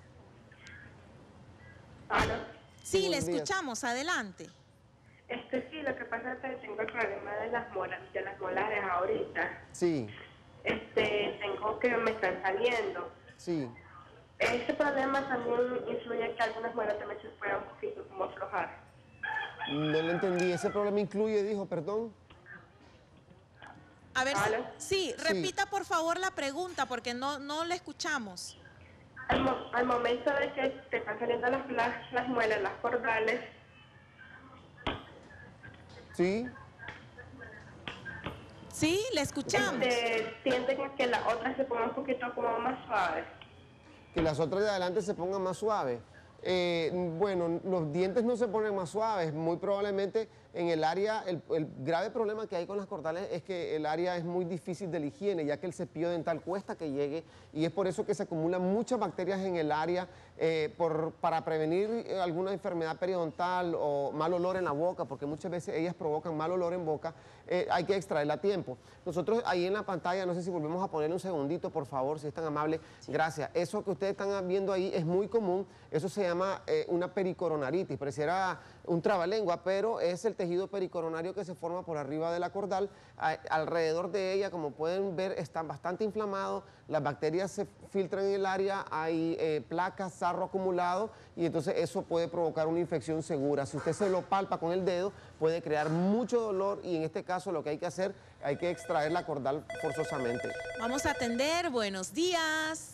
¿Aló? Sí, le Buenos días. escuchamos. Adelante. Este sí, lo que pasa es que tengo el problema de las molas, de las molares ahorita. Sí, Este, tengo que me están saliendo. sí. Ese problema también influye en que algunas muelas también se puedan un poquito como aflojar. No lo entendí. Ese problema incluye, dijo, perdón. A ver, ¿Aló? sí, repita por favor la pregunta porque no, no la escuchamos. Al, mo- al momento de que te están saliendo las, las, las muelas, las cordales, Sí. Sí, le escuchamos. Este, sienten que las otras se pongan un poquito como más suaves. Que las otras de adelante se pongan más suaves. Eh, bueno, los dientes no se ponen más suaves, muy probablemente en el área, el, el grave problema que hay con las cordales es que el área es muy difícil de la higiene, ya que el cepillo dental cuesta que llegue y es por eso que se acumulan muchas bacterias en el área eh, por, para prevenir alguna enfermedad periodontal o mal olor en la boca, porque muchas veces ellas provocan mal olor en boca, eh, hay que extraerla a tiempo. Nosotros ahí en la pantalla, no sé si volvemos a ponerle un segundito, por favor, si es tan amable, gracias. Eso que ustedes están viendo ahí es muy común, eso se llama eh, una pericoronaritis, pareciera un trabalengua, pero es el tejido pericoronario que se forma por arriba de la cordal. A, alrededor de ella, como pueden ver, está bastante inflamado, las bacterias se filtran en el área, hay eh, placas, sarro acumulado y entonces eso puede provocar una infección segura. Si usted se lo palpa con el dedo, puede crear mucho dolor y en este caso lo que hay que hacer, hay que extraer la cordal forzosamente. Vamos a atender, buenos días.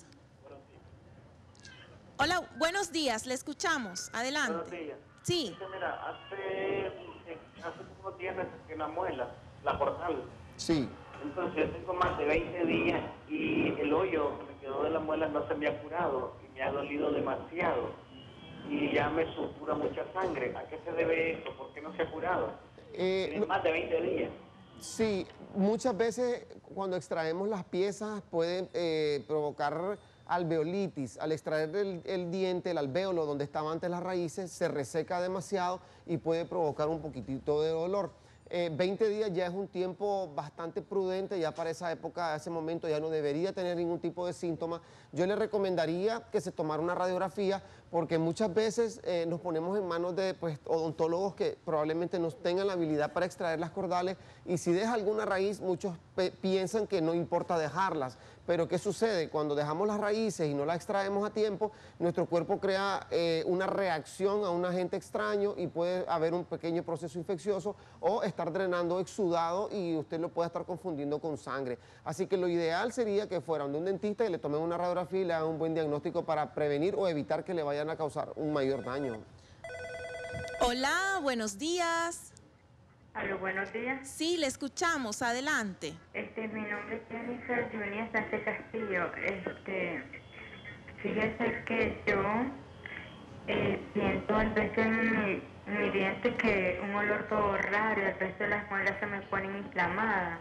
Hola, buenos días, le escuchamos, adelante. Buenos días. Sí. Mira, hace, hace poco tiempo que la muela, la cordal. Sí. Entonces yo tengo más de veinte días y el hoyo que me quedó de la muela no se me ha curado y me ha dolido demasiado. Y ya me supura mucha sangre. ¿A qué se debe eso? ¿Por qué no se ha curado? Eh, Tiene más de veinte días. Sí, muchas veces cuando extraemos las piezas pueden eh, provocar alveolitis. Al extraer el, el diente, el alvéolo donde estaban antes las raíces, se reseca demasiado y puede provocar un poquitito de dolor. Eh, veinte días ya es un tiempo bastante prudente, ya para esa época, ese momento ya no debería tener ningún tipo de síntoma. Yo le recomendaría que se tomara una radiografía porque muchas veces eh, nos ponemos en manos de pues, odontólogos que probablemente no tengan la habilidad para extraer las cordales y si deja alguna raíz, muchos piensan que no importa dejarlas. Pero ¿qué sucede? Cuando dejamos las raíces y no las extraemos a tiempo, nuestro cuerpo crea eh, una reacción a un agente extraño y puede haber un pequeño proceso infeccioso o estar drenando exudado y usted lo puede estar confundiendo con sangre. Así que lo ideal sería que fueran de un dentista y le tomen una radiografía y le hagan un buen diagnóstico para prevenir o evitar que le vayan a causar un mayor daño. Hola, buenos días. Aló, buenos días. Sí, le escuchamos, adelante. Este, mi nombre es Jennifer Junia Sánchez Castillo. Este, fíjese que yo eh, siento al veces en mi, en mi diente que un olor todo raro, al veces las muelas se me ponen inflamadas.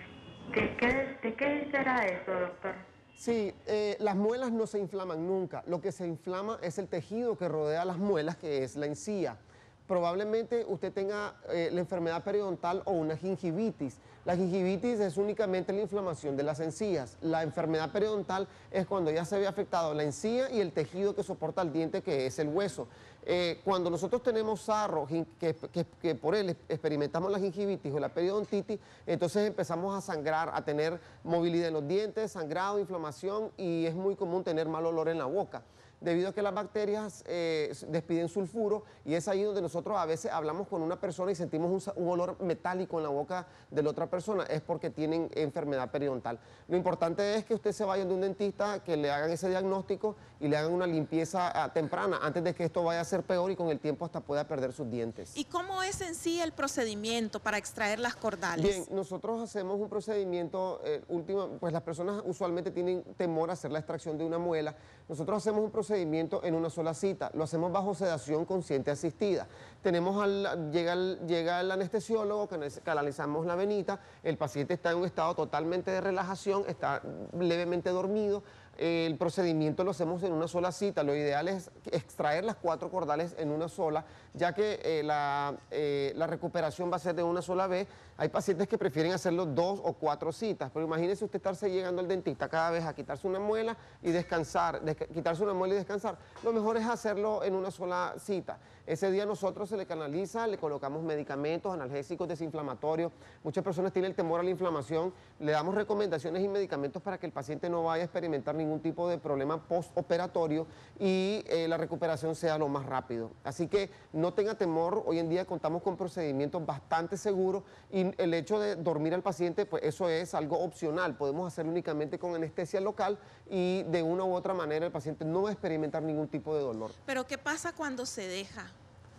¿De qué, de qué será eso, doctor? Sí, eh, las muelas no se inflaman nunca. Lo que se inflama es el tejido que rodea las muelas, que es la encía. Probablemente usted tenga eh, la enfermedad periodontal o una gingivitis. La gingivitis es únicamente la inflamación de las encías. La enfermedad periodontal es cuando ya se ve afectado la encía y el tejido que soporta el diente, que es el hueso. Eh, cuando nosotros tenemos sarro, que, que, que por él experimentamos la gingivitis o la periodontitis, entonces empezamos a sangrar, a tener movilidad en los dientes, sangrado, inflamación y es muy común tener mal olor en la boca, debido a que las bacterias eh, despiden sulfuro y es ahí donde nosotros a veces hablamos con una persona y sentimos un, un olor metálico en la boca de la otra persona, es porque tienen enfermedad periodontal. Lo importante es que usted se vaya de un dentista, que le hagan ese diagnóstico y le hagan una limpieza uh, temprana antes de que esto vaya a ser peor y con el tiempo hasta pueda perder sus dientes. ¿Y cómo es en sí el procedimiento para extraer las cordales? Bien, nosotros hacemos un procedimiento, eh, último, pues las personas usualmente tienen temor a hacer la extracción de una muela. Nosotros hacemos un procedimiento en una sola cita, lo hacemos bajo sedación consciente asistida. Tenemos al, llega, el, llega el anestesiólogo, canalizamos la venita, el paciente está en un estado totalmente de relajación, está levemente dormido. El procedimiento lo hacemos en una sola cita. Lo ideal es extraer las cuatro cordales en una sola, ya que eh, la, eh, la recuperación va a ser de una sola vez. Hay pacientes que prefieren hacerlo dos o cuatro citas, pero imagínese usted estarse llegando al dentista cada vez a quitarse una muela y descansar, quitarse una muela y descansar. Lo mejor es hacerlo en una sola cita. Ese día nosotros se le canaliza, le colocamos medicamentos, analgésicos, desinflamatorios. Muchas personas tienen el temor a la inflamación. Le damos recomendaciones y medicamentos para que el paciente no vaya a experimentar ningún tipo de problema postoperatorio y eh, la recuperación sea lo más rápido. Así que no tenga temor, hoy en día contamos con procedimientos bastante seguros y el hecho de dormir al paciente, pues eso es algo opcional. Podemos hacerlo únicamente con anestesia local y de una u otra manera el paciente no va a experimentar ningún tipo de dolor. ¿Pero qué pasa cuando se deja?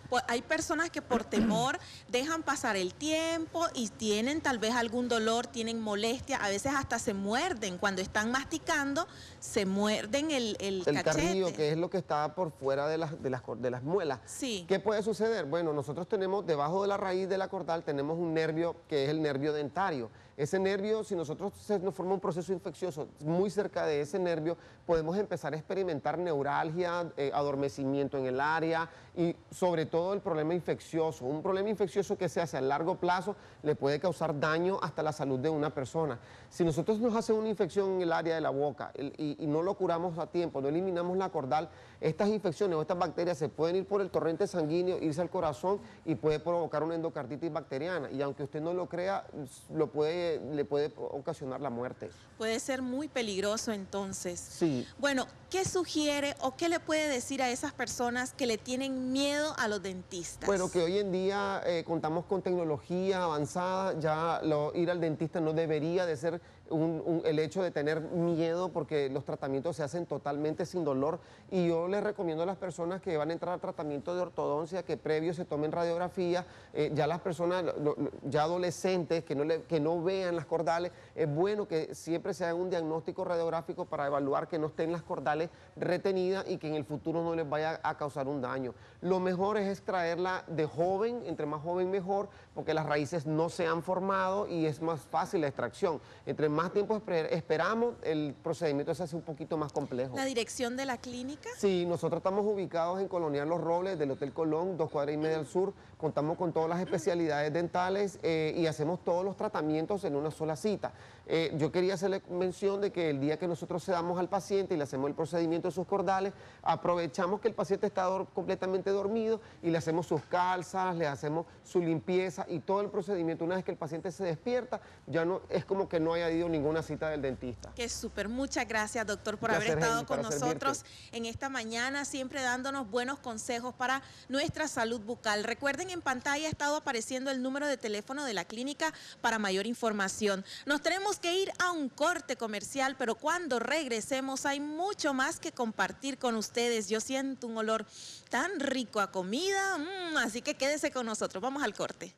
pues, hay personas que por temor dejan pasar el tiempo y tienen tal vez algún dolor, tienen molestia, a veces hasta se muerden. Cuando están masticando, se muerden el, el, el cachete. carrillo, que es lo que está por fuera de las, de las, de las muelas. Sí. ¿Qué puede suceder? Bueno, nosotros tenemos, debajo de la raíz de la cordal, tenemos un nervio que es el nervio dentario. Ese nervio, si nosotros se nos forma un proceso infeccioso muy cerca de ese nervio, podemos empezar a experimentar neuralgia, eh, adormecimiento en el área y sobre todo el problema infeccioso. Un problema infeccioso que se hace a largo plazo le puede causar daño hasta la salud de una persona. Si nosotros nos hacemos una infección en el área de la boca el, y, y no lo curamos a tiempo, no eliminamos la cordal, estas infecciones o estas bacterias se pueden ir por el torrente sanguíneo, irse al corazón y puede provocar una endocarditis bacteriana. Y aunque usted no lo crea, lo puede, le puede ocasionar la muerte. Puede ser muy peligroso entonces. Sí. Bueno, ¿qué sugiere o qué le puede decir a esas personas que le tienen miedo a los dentistas? Bueno, que hoy en día eh, contamos con tecnología avanzada, ya lo, ir al dentista no debería de ser un, un, el hecho de tener miedo porque los tratamientos se hacen totalmente sin dolor y yo les recomiendo a las personas que van a entrar al tratamiento de ortodoncia que previo se tomen radiografía, eh, ya las personas lo, lo, ya adolescentes que no, le, que no vean las cordales, es bueno que siempre se haga un diagnóstico radiográfico para evaluar que no estén las cordales retenidas y que en el futuro no les vaya a causar un daño. Lo mejor es extraerla de joven, entre más joven mejor, porque las raíces no se han formado y es más fácil la extracción. Entre más tiempo esperamos, el procedimiento se hace un poquito más complejo. ¿La dirección de la clínica? Sí, nosotros estamos ubicados en Colonial Los Robles, del Hotel Colón, dos cuadras y media al sur. Contamos con todas las especialidades dentales eh, y hacemos todos los tratamientos en una sola cita. Eh, yo quería hacerle mención de que el día que nosotros sedamos al paciente y le hacemos el procedimiento de sus cordales, aprovechamos que el paciente está dor- completamente dormido y le hacemos sus calzas, le hacemos su limpieza y todo el procedimiento. Una vez que el paciente se despierta, ya no es como que no haya ido ninguna cita del dentista. Qué súper, muchas gracias doctor por Placer, haber estado Henry, con para nosotros servirte. en esta mañana, siempre dándonos buenos consejos para nuestra salud bucal. Recuerden, en pantalla ha estado apareciendo el número de teléfono de la clínica para mayor información. Nos tenemos que ir a un corte comercial, pero cuando regresemos hay mucho más que compartir con ustedes. Yo siento un olor tan rico a comida, mmm, así que quédese con nosotros. Vamos al corte.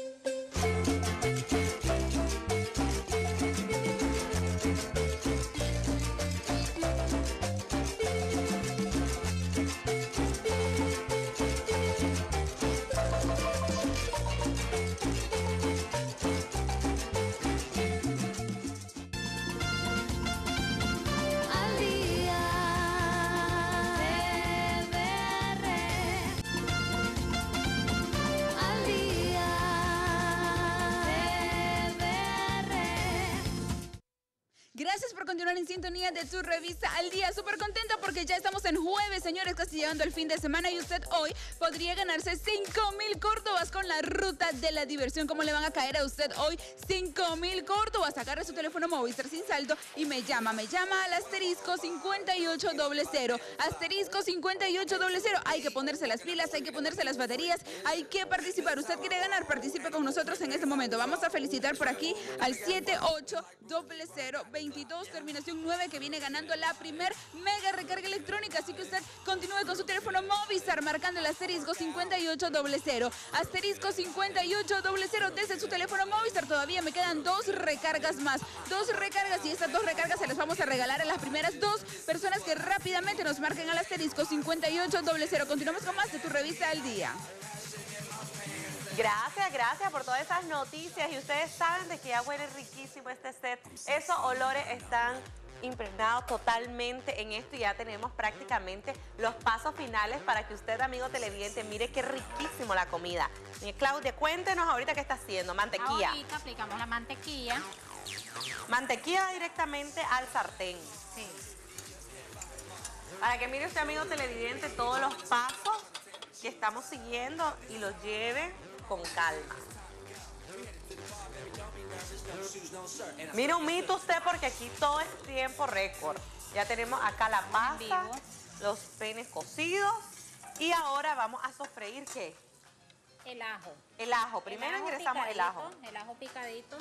Al día, T V R. Al día, T V R. Gracias por continuar en sintonía de tu revista Al Día. Súper contenta porque ya estamos en jueves, señores, casi llegando el fin de semana y usted hoy podría ganarse cinco mil córdobas con la ruta de la diversión. ¿Cómo le van a caer a usted hoy cinco mil córdobas? Agarre su teléfono Movistar sin saldo y me llama. Me llama al asterisco cincuenta y ocho cero cero. Asterisco cincuenta y ocho cero cero. Hay que ponerse las pilas, hay que ponerse las baterías, hay que participar. ¿Usted quiere ganar? Participe con nosotros en este momento. Vamos a felicitar por aquí al siete ocho cero cero veintidós, terminación nueve, que viene ganando la primer mega recarga electrónica. Así que usted continúe con su teléfono Movistar marcando el asterisco cincuenta y ocho cero cero. Asterisco cincuenta y ocho cero cero desde su teléfono Movistar. Todavía me quedan dos recargas más. Dos recargas y estas dos recargas se las vamos a regalar a las primeras dos personas que rápidamente nos marquen al asterisco cincuenta y ocho cero cero. Continuamos con más de tu revista Al Día. Gracias, gracias por todas esas noticias. Y ustedes saben de que ya huele riquísimo este set. Esos olores están impregnados totalmente en esto y ya tenemos prácticamente los pasos finales para que usted, amigo televidente, mire qué riquísimo la comida. Y Claudia, cuéntenos ahorita qué está haciendo. Mantequilla. Ahorita aplicamos la mantequilla. Mantequilla directamente al sartén. Sí. Para que mire usted, amigo televidente, todos los pasos que estamos siguiendo y los lleve con calma. Mire un mito usted porque aquí todo es tiempo récord. Ya tenemos acá la pasta, los penes cocidos y ahora vamos a sofreír ¿qué? El ajo. El ajo. Primero el ajo ingresamos el ajo. El ajo picadito.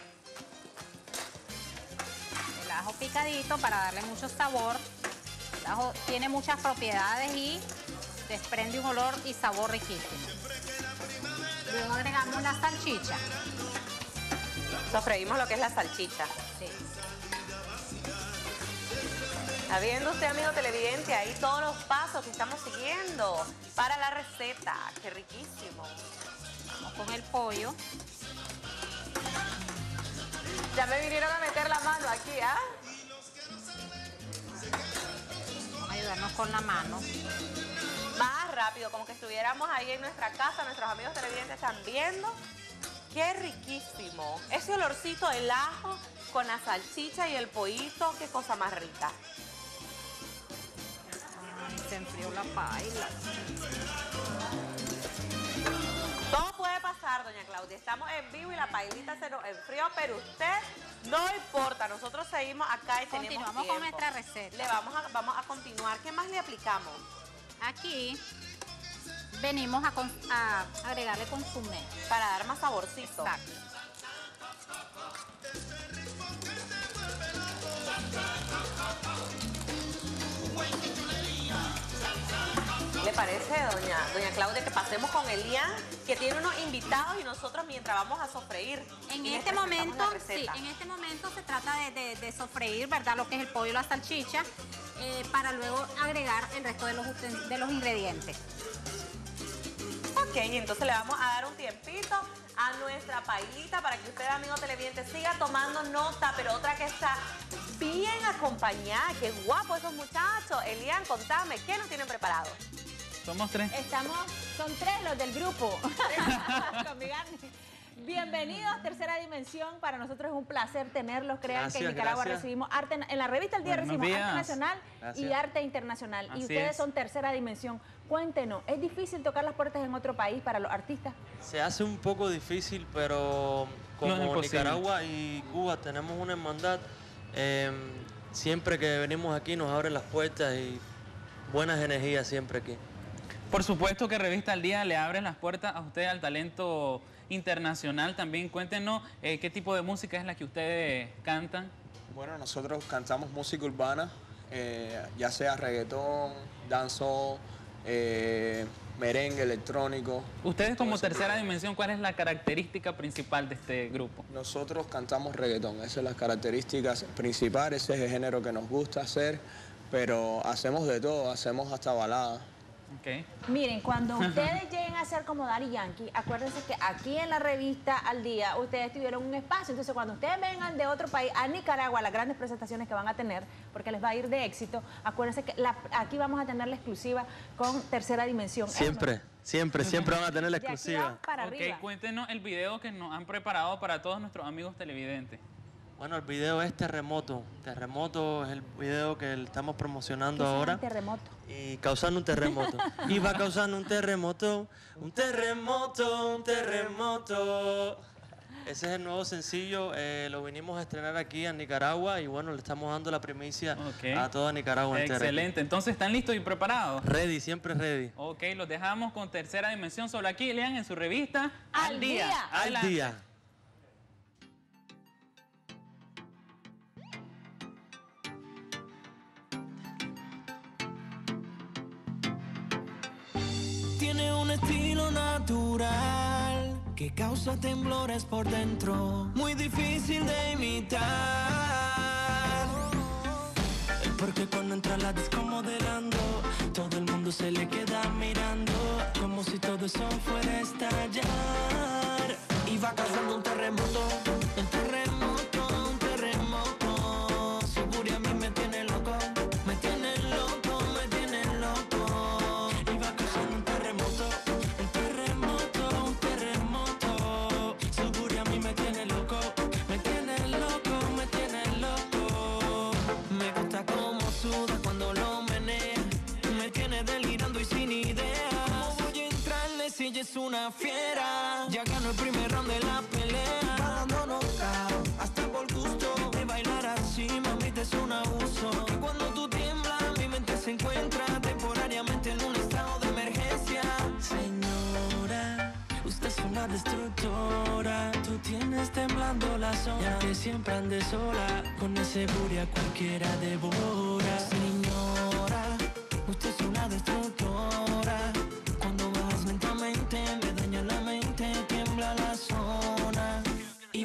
El ajo picadito para darle mucho sabor. El ajo tiene muchas propiedades y desprende un olor y sabor riquísimo. Luego agregamos la salchicha. Sofreímos lo que es la salchicha. Sí. Está viendo usted, amigo televidente, ahí todos los pasos que estamos siguiendo para la receta. ¡Qué riquísimo! Vamos con el pollo. Ya me vinieron a meter la mano aquí, ¿ah? Vamos a ayudarnos con la mano. Más rápido, como que estuviéramos ahí en nuestra casa, nuestros amigos televidentes están viendo. ¡Qué riquísimo! Ese olorcito del ajo con la salchicha y el pollito, qué cosa más rica. Ay, se enfrió la paila. Todo puede pasar, doña Claudia. Estamos en vivo y la pailita se nos enfrió, pero usted no importa. Nosotros seguimos acá y tenemos Continuamos tiempo. con nuestra receta. Le vamos a, vamos a continuar. ¿Qué más le aplicamos? Aquí venimos a, con, a agregarle consomé. Para dar más saborcito. Exacto. ¿Le parece, doña, doña Claudia, que pasemos con Elian, que tiene unos invitados y nosotros mientras vamos a sofreír? En y les este presentamos momento, la receta? sí, en este momento se trata de, de, de sofreír, ¿verdad? Lo que es el pollo y la salchicha, eh, para luego agregar el resto de los, uten- de los ingredientes. Ok, entonces le vamos a dar un tiempito a nuestra pailita para que usted, amigo televidente, siga tomando nota, pero otra que está bien acompañada. ¡Qué guapo esos muchachos! Elian, contame, ¿qué nos tienen preparado? Somos tres. Estamos, son tres los del grupo. Con mi carne. Bienvenidos, Tercera Dimensión. Para nosotros es un placer tenerlos. Crean Gracias, que en Nicaragua gracias. recibimos arte, en la revista El Día Buenos recibimos días. arte nacional Gracias. y arte internacional. Así y ustedes es. son Tercera Dimensión. Cuéntenos, ¿es difícil tocar las puertas en otro país para los artistas? Se hace un poco difícil, pero como No es imposible. Nicaragua y Cuba tenemos una hermandad, eh, siempre que venimos aquí nos abren las puertas y buenas energías siempre aquí. Por supuesto que Revista al Día le abre las puertas a usted al talento internacional. También cuéntenos eh, qué tipo de música es la que ustedes cantan. Bueno, nosotros cantamos música urbana, eh, ya sea reggaetón, dancehall, eh, merengue, electrónico. Ustedes como todo ese Tercera tipo. Dimensión, ¿cuál es la característica principal de este grupo? Nosotros cantamos reggaetón, esas son las características principales, ese es el género que nos gusta hacer, pero hacemos de todo, hacemos hasta baladas. Okay. Miren, cuando ustedes lleguen a ser como Daddy Yankee, acuérdense que aquí en la revista Al Día ustedes tuvieron un espacio. Entonces, cuando ustedes vengan de otro país a Nicaragua, las grandes presentaciones que van a tener, porque les va a ir de éxito, acuérdense que la- aquí vamos a tener la exclusiva con Tercera Dimensión. Siempre, siempre, siempre van a tener la De aquí exclusiva. vamos para Ok, arriba. cuéntenos el video que nos han preparado para todos nuestros amigos televidentes. Bueno, el video es Terremoto. Terremoto es el video que estamos promocionando ¿Qué será ahora. un terremoto? Y causando un terremoto. Y va causando un terremoto, un terremoto, un terremoto. Ese es el nuevo sencillo, eh, lo vinimos a estrenar aquí en Nicaragua y bueno, le estamos dando la primicia Ok. a toda Nicaragua entera. Excelente. Entonces, ¿están listos y preparados? Ready, siempre ready. Ok, los dejamos con Tercera Dimensión solo aquí, lean en su revista Al Día. Al Adelante. día. Tiene un estilo natural que causa temblores por dentro, muy difícil de imitar. Porque cuando entra la disco modelando, todo el mundo se le queda mirando, como si todo eso fuera a estallar. Y va causando un terremoto, un terremoto, un terremoto. Seguro a mí me tiene loco, me tiene loco, me tiene loco. Y va causando un terremoto, un terremoto, un terremoto. Seguro a mí me tiene loco, me tiene loco, me tiene loco. Me gusta como suda cuando lo menea, me tiene delirando y sin idea. ¿Cómo voy a entrarle si ella es una fiera? Ya ganó el primer round de la pelea, va dando knockout, hasta por gusto. De bailar así, mamita, es un abuso. Y cuando tú tiemblas, mi mente se encuentra temporariamente en un estado de emergencia. Señora, usted es una destructora, tú tienes temblando la zona. Y aunque siempre ande sola, con ese booty a cualquiera devora. Señora, usted es una destructora,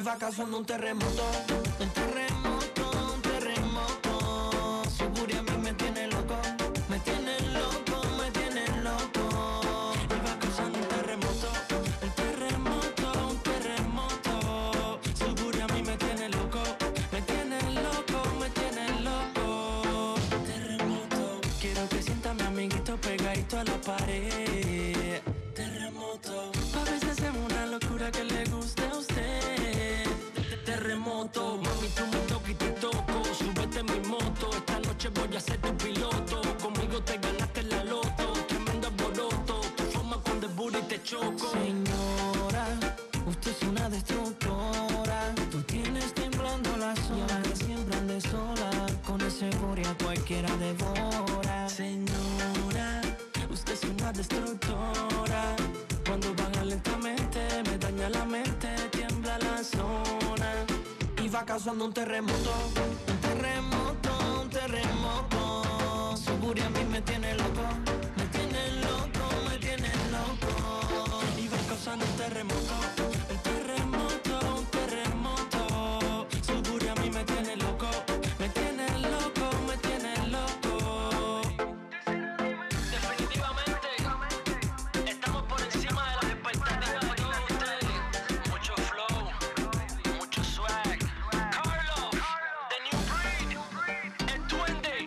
va causando un terremoto, un terremoto, un terremoto. Su furia a mí me tiene loco, me tiene loco, me tiene loco. Y va causando un terremoto, un terremoto, un terremoto. Su furia a mí me tiene loco, me tiene loco, me tiene loco. Terremoto, quiero que sienta a mi amiguito pegadito a la pared. Terremoto, a veces es una locura que le guste a usted. Terremoto, mami, tú me toques y te toco. Súbete en mi moto, esta noche voy a ser tu piloto. Conmigo te ganaste la loto, tremendo alboroto. Tu forma cuando el booty te choco. Señora, usted es una destructora. Tú tienes temblando la zona, que siempre ande sola. Con esa euforia cualquiera devora. Señora, usted es una destructora. Cuando baja lentamente, me daña la mente, tiembla la zona. Y va causando un terremoto, un terremoto, un terremoto. Su furia a mí me tiene loco, me tiene loco, me tiene loco. Y va causando un terremoto, un terremoto, un terremoto. Su furia a mí me tiene loco, me tiene loco, me tiene loco. Definitivamente estamos por encima de las expectativas de todos ustedes. Mucho flow, mucho swag. Carlos, The New Breed, el Duende.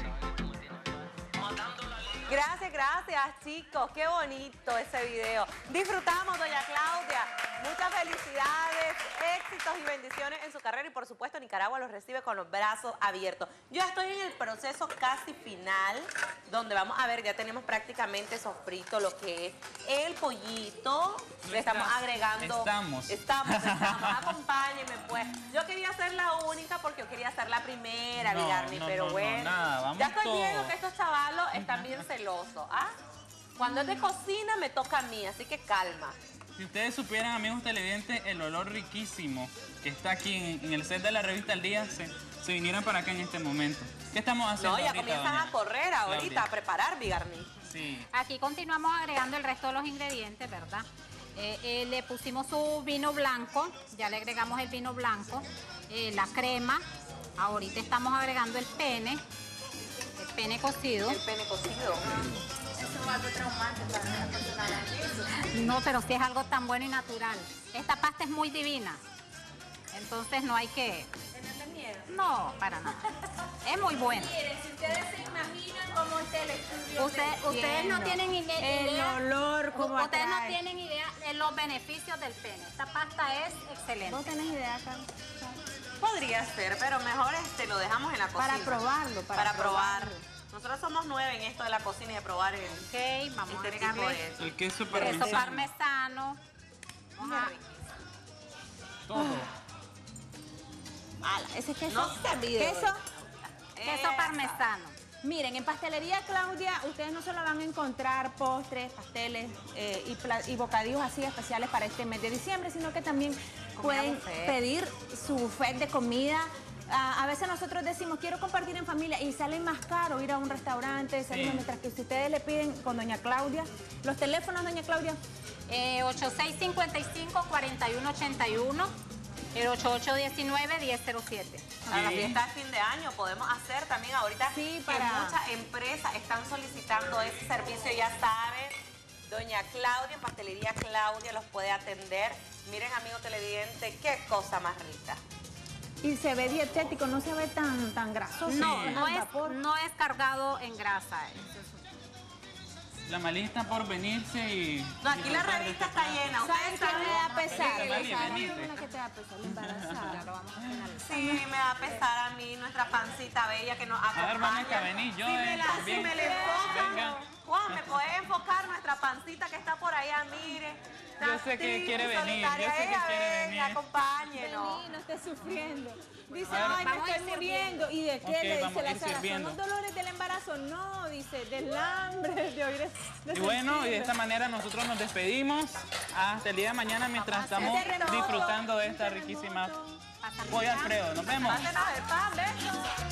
Gracias, gracias, chicos. Qué bonito ese video. Disfrutamos, doña Claudia. Muchas felicidades, éxitos y bendiciones en su carrera. Y por supuesto, Nicaragua los recibe con los brazos abiertos. Yo estoy en el proceso casi final, donde vamos a ver, ya tenemos prácticamente sofrito lo que es el pollito. Le estamos agregando. Estamos. Estamos, estamos. Acompáñenme, pues. Yo quería ser la única porque yo quería ser la primera, No, Vigarni, no, pero no, no, bueno. nada, vamos ya estoy todos. viendo que estos chavalos están bien celosos, ¿ah? Cuando es de cocina me toca a mí, así que calma. Si ustedes supieran, amigos televidentes, el olor riquísimo que está aquí en, en el set de la revista El Día, se, se vinieran para acá en este momento. ¿Qué estamos haciendo No, ya ahorita, comienzan doña a correr ahorita, Claudia? a preparar, Vigarni. Sí. Aquí continuamos agregando el resto de los ingredientes, ¿verdad? Eh, eh, le pusimos su vino blanco, ya le agregamos el vino blanco, eh, la crema, ahorita estamos agregando el pene, el pene cocido. El pene cocido. Eso es algo traumante para la persona. No, pero sí es algo tan bueno y natural. Esta pasta es muy divina, entonces no hay que... ¿Tenerle miedo? No, para nada. Es muy bueno. Miren, si ustedes se imaginan cómo está el estudio. Usted- ustedes no tienen ide- El idea. olor, cómo Ustedes no atrae. tienen idea de los beneficios del pene. Esta pasta es excelente. ¿Vos tenés idea, Carlos? Podría ser, pero mejor este, lo dejamos en la cocina. Para probarlo, para Para, probar. probarlo. Nosotros somos nueve en esto de la cocina y de probar el, Ok, vamos a este tipo agregarle de... El queso queso parmesano. parmesano. Vamos a- Todo. Ala, ese queso. No se olvide. Queso. queso parmesano. Miren, en Pastelería Claudia, ustedes no solo van a encontrar postres, pasteles eh, y, pla- y bocadillos así especiales para este mes de diciembre, sino que también pueden buffet. pedir su buffet de comida. Ah, a veces nosotros decimos, quiero compartir en familia, y sale más caro ir a un restaurante, salimos, Sí. mientras que si ustedes le piden con doña Claudia, los teléfonos, doña Claudia, Eh, ocho seis cinco cinco, cuatro uno ocho uno, el ocho ocho uno nueve, uno cero cero siete. Para la fiesta de fin de año podemos hacer también ahorita Sí, que para- muchas empresas están solicitando ese servicio, ya saben, doña Claudia, en Pastelería Claudia los puede atender. Miren, amigo televidente, qué cosa más rica. y se ve dietético, no se ve tan, tan grasoso. No, tan no al es, vapor. no es cargado en grasa. La malita está por venirse y... No, aquí la revista está llena. ¿Saben Ustedes qué me da saben. pesar? Venite, ¿Saben venite. una que te da pesar? La embarazada. Sí, me da pesar a mí nuestra pancita bella que nos acompaña. ver, Vanessa, vení, yo, si me eh, la, también. si me la enfocan, Venga. Juan, ¿me puedes enfocar nuestra pancita que está por allá? Mire. Yo sé que Tan quiere triste, venir, solitaria. yo sé que Ella, quiere venga, venir. acompáñenos. Vení, no estés sufriendo. Dice, A ver, ay, me vamos a estoy ir muriendo. ¿Y de qué? Ok, Le vamos dice a la ir Sara, ¿son sirviendo. los dolores del embarazo? No, dice, del hambre, de oír. de Y bueno, y de sentir. esta manera nosotros nos despedimos hasta el día de mañana mientras hacer estamos terremoto, disfrutando de un esta terremoto. riquísima pollo Alfredo. Nos vemos. Mándenos el pan, besos.